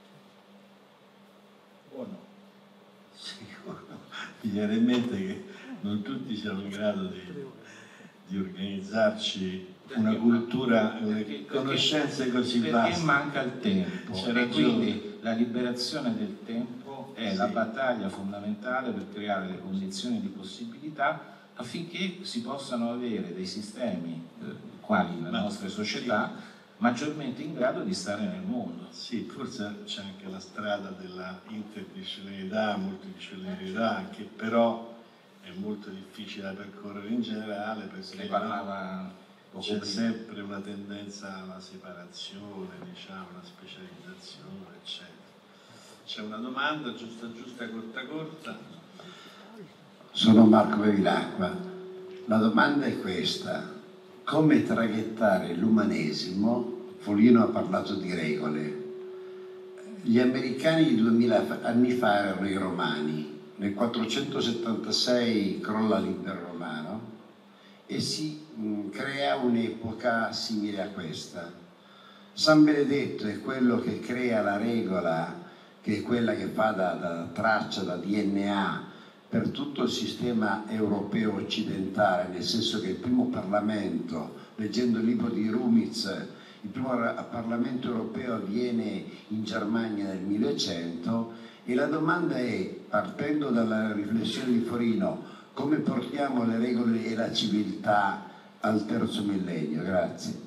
O no? Sì, mi viene in mente che non tutti siamo in grado di organizzarci una cultura, conoscenze così vaste. Perché manca il tempo e quindi la liberazione del tempo è la battaglia fondamentale per creare le condizioni di possibilità affinché si possano avere dei sistemi quali le nostre società maggiormente in grado di stare nel mondo. Sì, forse c'è anche la strada della interdisciplinarità, multidisciplinarità, che però è molto difficile da percorrere in generale perché c'è sempre una tendenza alla separazione, diciamo, una specializzazione, eccetera. C'è una domanda giusta, corta. Sono Marco Bevilacqua. La domanda è questa: come traghettare l'umanesimo? Foligno ha parlato di regole. Gli americani di 2000 anni fa erano i romani. Nel 476 crolla l'Impero Romano e si crea un'epoca simile a questa. San Benedetto è quello che crea la regola, che è quella che fa da traccia, da DNA per tutto il sistema europeo occidentale, nel senso che il primo Parlamento, leggendo il libro di Rumitz, il primo Parlamento europeo avviene in Germania nel 1100 e la domanda è, partendo dalla riflessione di Forino, come portiamo le regole e la civiltà al terzo millennio? Grazie.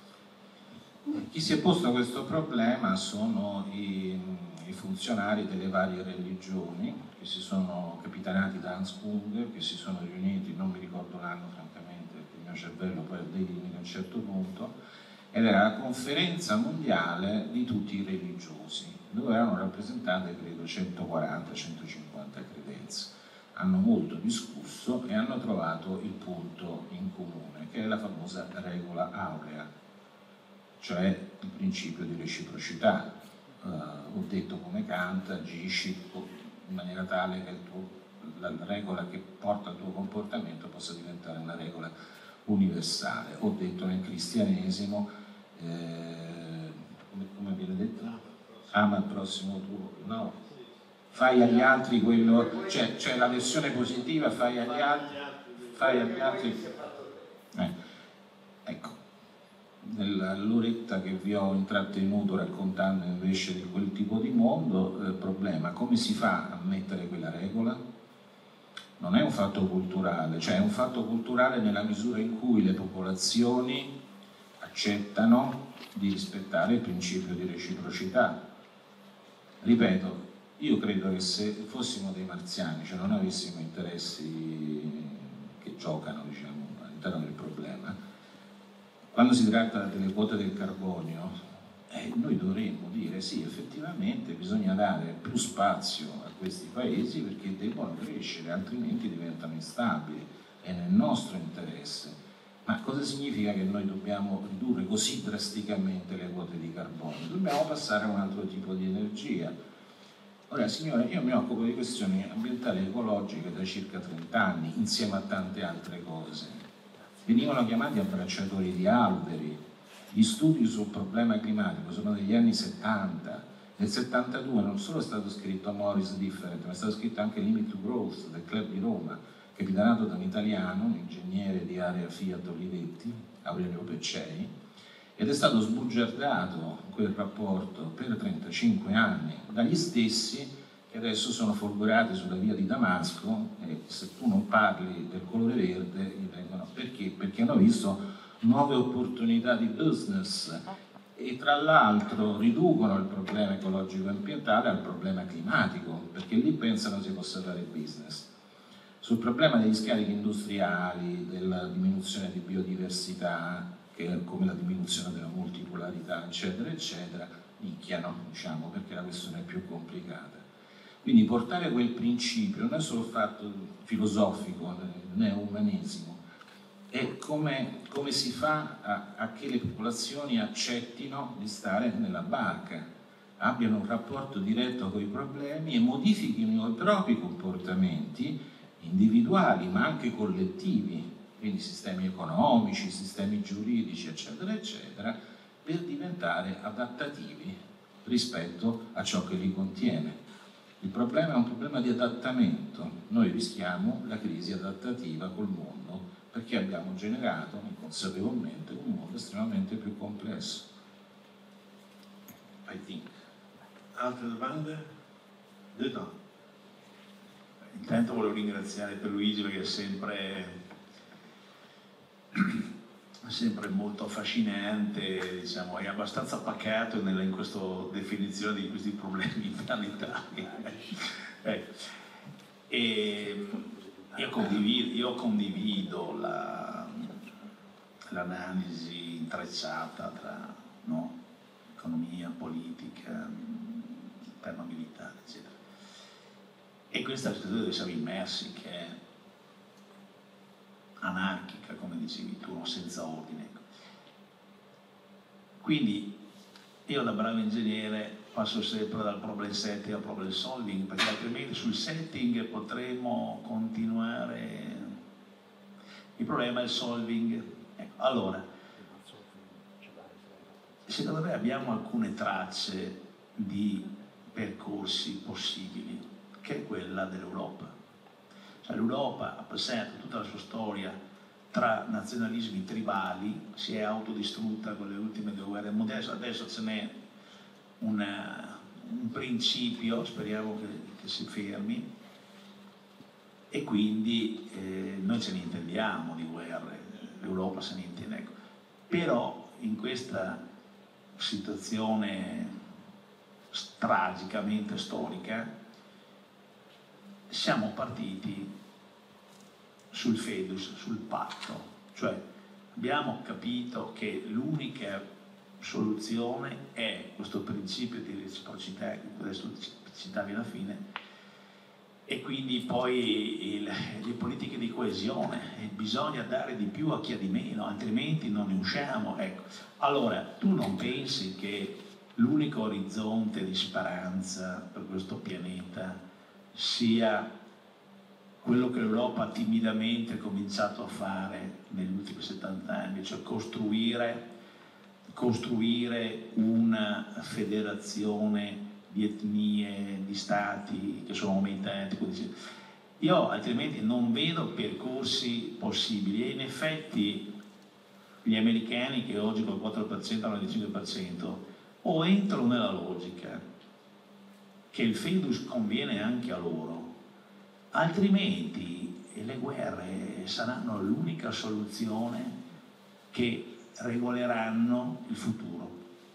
Chi si è posto a questo problema sono i funzionari delle varie religioni che si sono capitanati da Hans Unger, che si sono riuniti, non mi ricordo l'anno francamente perché il mio cervello poi ha dei limiti a un certo punto, ed era la conferenza mondiale di tutti i religiosi, dove erano rappresentate credo 140-150 credenze. Hanno molto discusso e hanno trovato il punto in comune, che è la famosa regola aurea, cioè il principio di reciprocità. Ho detto come Kant, agisci in maniera tale che la regola che porta al tuo comportamento possa diventare una regola universale. Ho detto nel cristianesimo, come viene detto? Ama il prossimo tuo, no, fai agli altri quello, cioè la versione positiva, fai agli altri. Ecco, nella l'oretta che vi ho intrattenuto raccontando invece di quel tipo di mondo, il problema, come si fa a mettere quella regola? Non è un fatto culturale, cioè è un fatto culturale nella misura in cui le popolazioni accettano di rispettare il principio di reciprocità. Ripeto, io credo che se fossimo dei marziani, cioè non avessimo interessi che giocano, diciamo, all'interno del problema, quando si tratta delle quote del carbonio, noi dovremmo dire sì, effettivamente bisogna dare più spazio a questi paesi perché devono crescere, altrimenti diventano instabili, è nel nostro interesse. Ma cosa significa che noi dobbiamo ridurre così drasticamente le quote di carbonio? Dobbiamo passare a un altro tipo di energia. Ora, signore, io mi occupo di questioni ambientali e ecologiche da circa 30 anni, insieme a tante altre cose. Venivano chiamati abbracciatori di alberi. Gli studi sul problema climatico sono degli anni 70. Nel 72 non solo è stato scritto More is Different, ma è stato scritto anche Limit to Growth del Club di Roma, capitanato da un italiano, un ingegnere di area Fiat Olivetti, Aurelio Peccei, ed è stato sbugiardato quel rapporto per 35 anni dagli stessi che adesso sono folgorati sulla via di Damasco e se tu non parli del colore verde gli vengono. Perché? Perché hanno visto nuove opportunità di business e tra l'altro riducono il problema ecologico-ambientale al problema climatico, perché lì pensano si possa fare business. Sul problema degli scarichi industriali, della diminuzione di biodiversità, che è come la diminuzione della multipolarità, eccetera, eccetera, nicchiano, diciamo, perché la questione è più complicata. Quindi portare quel principio non è solo un fatto filosofico, non è umanesimo, è come si fa a che le popolazioni accettino di stare nella barca, abbiano un rapporto diretto con i problemi e modifichino i propri comportamenti individuali ma anche collettivi, quindi sistemi economici, sistemi giuridici, eccetera, eccetera, per diventare adattativi rispetto a ciò che li contiene. Il problema è un problema di adattamento. Noi rischiamo la crisi adattativa col mondo perché abbiamo generato inconsapevolmente un mondo estremamente più complesso. I think. Altre domande? Detto. Intanto volevo ringraziare Pierluigi perché è sempre molto affascinante, diciamo, è abbastanza pacato in questa definizione di questi problemi planetari. Ecco. E io condivido l'analisi intrecciata tra economia, politica, interno militare, eccetera. E questa è la situazione dove siamo immersi, che è anarchica, come dicevi tu, senza ordine. Quindi io da bravo ingegnere passo sempre dal problem setting al problem solving, perché altrimenti sul setting potremo continuare. Il problema è il solving. Ecco, allora, secondo me abbiamo alcune tracce di percorsi possibili, che è quella dell'Europa. Cioè, l'Europa ha passato tutta la sua storia tra nazionalismi tribali, si è autodistrutta con le ultime 2 guerre mondiali, adesso ce n'è un principio, speriamo che si fermi, e quindi noi ce ne intendiamo di guerre, l'Europa se ne intende. Ecco. Però in questa situazione tragicamente storica siamo partiti sul fidus, sul patto, cioè abbiamo capito che l'unica soluzione è questo principio di reciprocità che adesso citavi alla fine, e quindi poi le politiche di coesione, bisogna dare di più a chi ha di meno, altrimenti non ne usciamo. Ecco. Allora, tu non pensi che l'unico orizzonte di speranza per questo pianeta sia quello che l'Europa ha timidamente cominciato a fare negli ultimi 70 anni, cioè costruire una federazione di etnie, di stati che sono aumentanti? Io altrimenti non vedo percorsi possibili, e in effetti gli americani, che oggi col 4% hanno il 5%, o entrano nella logica che il fidus conviene anche a loro, altrimenti le guerre saranno l'unica soluzione che regoleranno il futuro.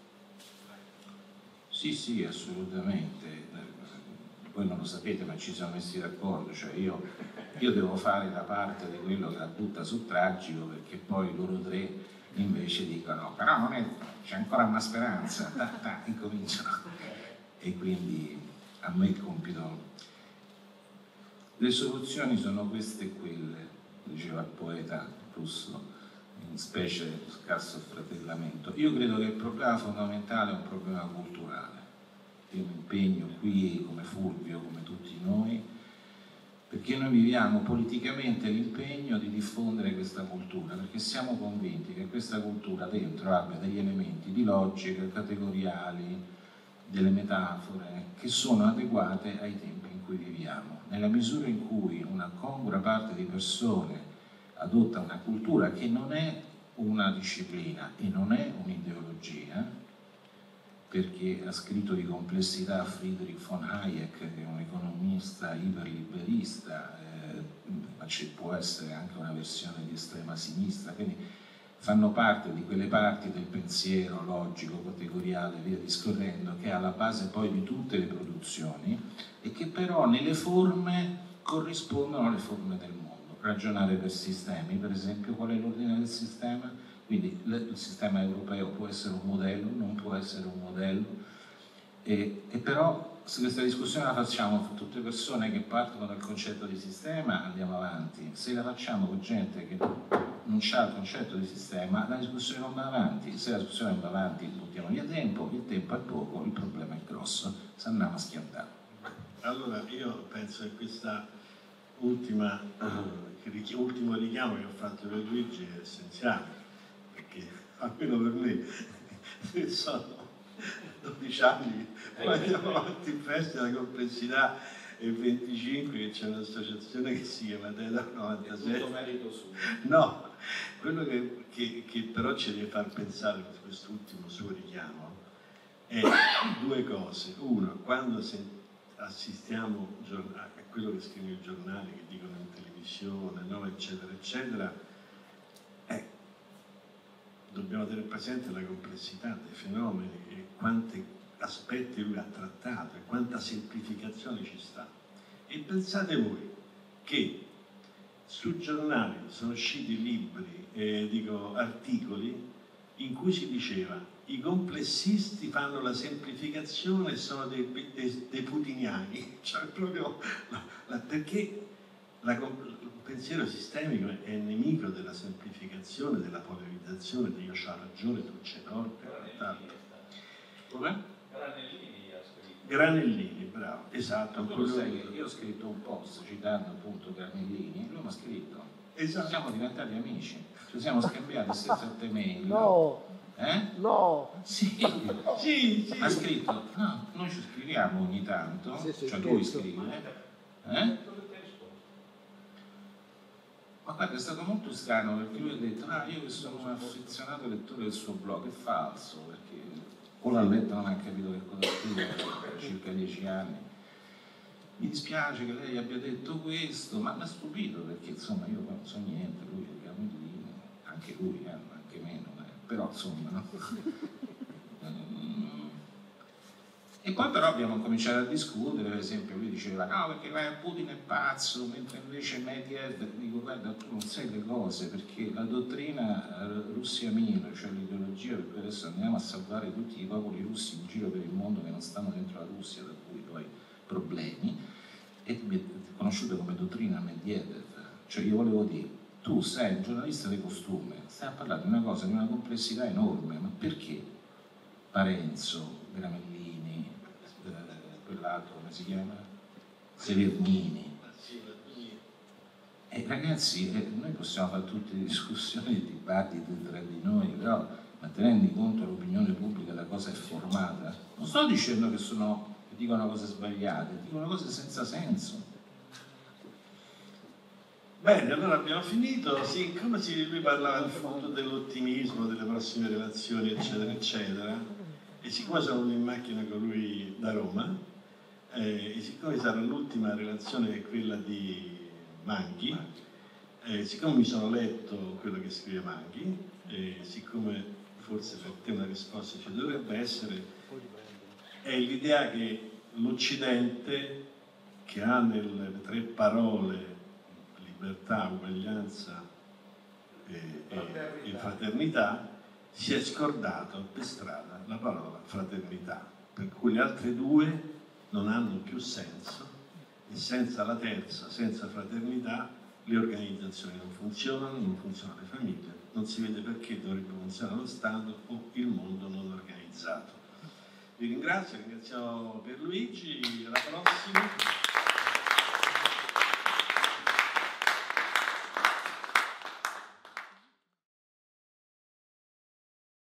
Sì, assolutamente. Voi non lo sapete, ma ci siamo messi d'accordo, cioè io devo fare la parte di quello che la butta sul tragico, perché poi loro 3 invece dicono però non è, c'è ancora una speranza, incominciano. E quindi a me il compito. Le soluzioni sono queste e quelle, diceva il poeta russo, in specie scarso fratellamento. Io credo che il problema fondamentale è un problema culturale. Io mi impegno qui come Fulvio, come tutti noi, perché noi viviamo politicamente l'impegno di diffondere questa cultura, perché siamo convinti che questa cultura dentro abbia degli elementi di logica, categoriali, delle metafore che sono adeguate ai tempi in cui viviamo. Nella misura in cui una congrua parte di persone adotta una cultura che non è una disciplina e non è un'ideologia, perché ha scritto di complessità Friedrich von Hayek, che è un economista iperliberista, ma ci può essere anche una versione di estrema sinistra, quindi fanno parte di quelle parti del pensiero logico, categoriale, via discorrendo, che è alla base poi di tutte le produzioni e che però nelle forme corrispondono alle forme del mondo. Ragionare per sistemi, per esempio, qual è l'ordine del sistema? Quindi il sistema europeo può essere un modello, non può essere un modello, e però se questa discussione la facciamo con tutte persone che partono dal concetto di sistema andiamo avanti, se la facciamo con gente che non ha il concetto di sistema la discussione non va avanti, se la discussione non va avanti buttiamo via tempo, il tempo è poco, il problema è grosso, se andiamo a schiantare. Allora io penso che questa ultimo richiamo che ho fatto per Luigi è essenziale, perché almeno per me sono 12 anni poi andiamo avanti in festa della complessità e 25 che c'è un'associazione che si chiama Deda 97. Tutto merito suo. No, quello che però ci deve far pensare per quest'ultimo suo richiamo è due cose. Uno, quando assistiamo a quello che scrivono i giornali, che dicono in televisione, no, eccetera, eccetera, dobbiamo tenere presente la complessità dei fenomeni e quanti aspetti lui ha trattato e quanta semplificazione ci sta. E pensate voi che sui giornali sono usciti libri, articoli in cui si diceva i complessisti fanno la semplificazione e sono dei putiniani, cioè proprio perché il pensiero sistemico è nemico della semplificazione, della polarizzazione, di io c'ho ragione, tu c'hai torto. Come? Granellini ha scritto. Granellini, bravo, esatto. Tu sai che io ho scritto un post citando appunto Granellini, lui mi ha scritto. Esatto. Siamo diventati amici, ci siamo scambiati 6-7 mail. No. No. Sì. Sì. Ha scritto, no, noi ci scriviamo ogni tanto, Sì, cioè lui scrive. Ma guarda, è stato molto strano perché lui ha detto, io sono un affezionato lettore del suo blog, è falso, perché o l'ha letto non ha capito che cosa scrive per circa 10 anni. Mi dispiace che lei abbia detto questo, ma mi ha stupito perché insomma io non so niente, lui è Gramellini, anche lui, anche meno, però insomma, no? E poi però abbiamo cominciato a discutere, per esempio lui diceva no perché Putin è pazzo, mentre invece Medvedev, dico guarda tu non sai le cose, perché la dottrina Russia-Mir, cioè l'ideologia per cui adesso andiamo a salvare tutti i popoli russi in giro per il mondo che non stanno dentro la Russia, da cui poi problemi, è conosciuta come dottrina Medvedev, cioè io volevo dire, tu sei un giornalista di costume, stai a parlare di una cosa di una complessità enorme, ma perché Parenzo, Gramellini, quell'altro come si chiama? Severnini. Ragazzi, noi possiamo fare tutte le discussioni e dibattiti tra di noi, però ma te rendi conto l'opinione pubblica da cosa è formata? Non sto dicendo che dicono cose sbagliate, dicono cose senza senso. Bene, allora abbiamo finito. Siccome lui parlava appunto dell'ottimismo, delle prossime relazioni, eccetera, eccetera, e siccome sono venuto in macchina con lui da Roma, e siccome sarà l'ultima relazione che è quella di Manghi, siccome mi sono letto quello che scrive Manghi, e siccome forse per te una risposta ci dovrebbe essere, è l'idea che l'Occidente, che ha nelle 3 parole libertà, uguaglianza e fraternità, si è scordato per strada la parola fraternità, per cui le altre 2 non hanno più senso e senza la terza, senza fraternità, le organizzazioni non funzionano le famiglie, non si vede perché dovrebbe funzionare lo Stato o il mondo non organizzato. Vi ringraziamo Pierluigi, alla prossima.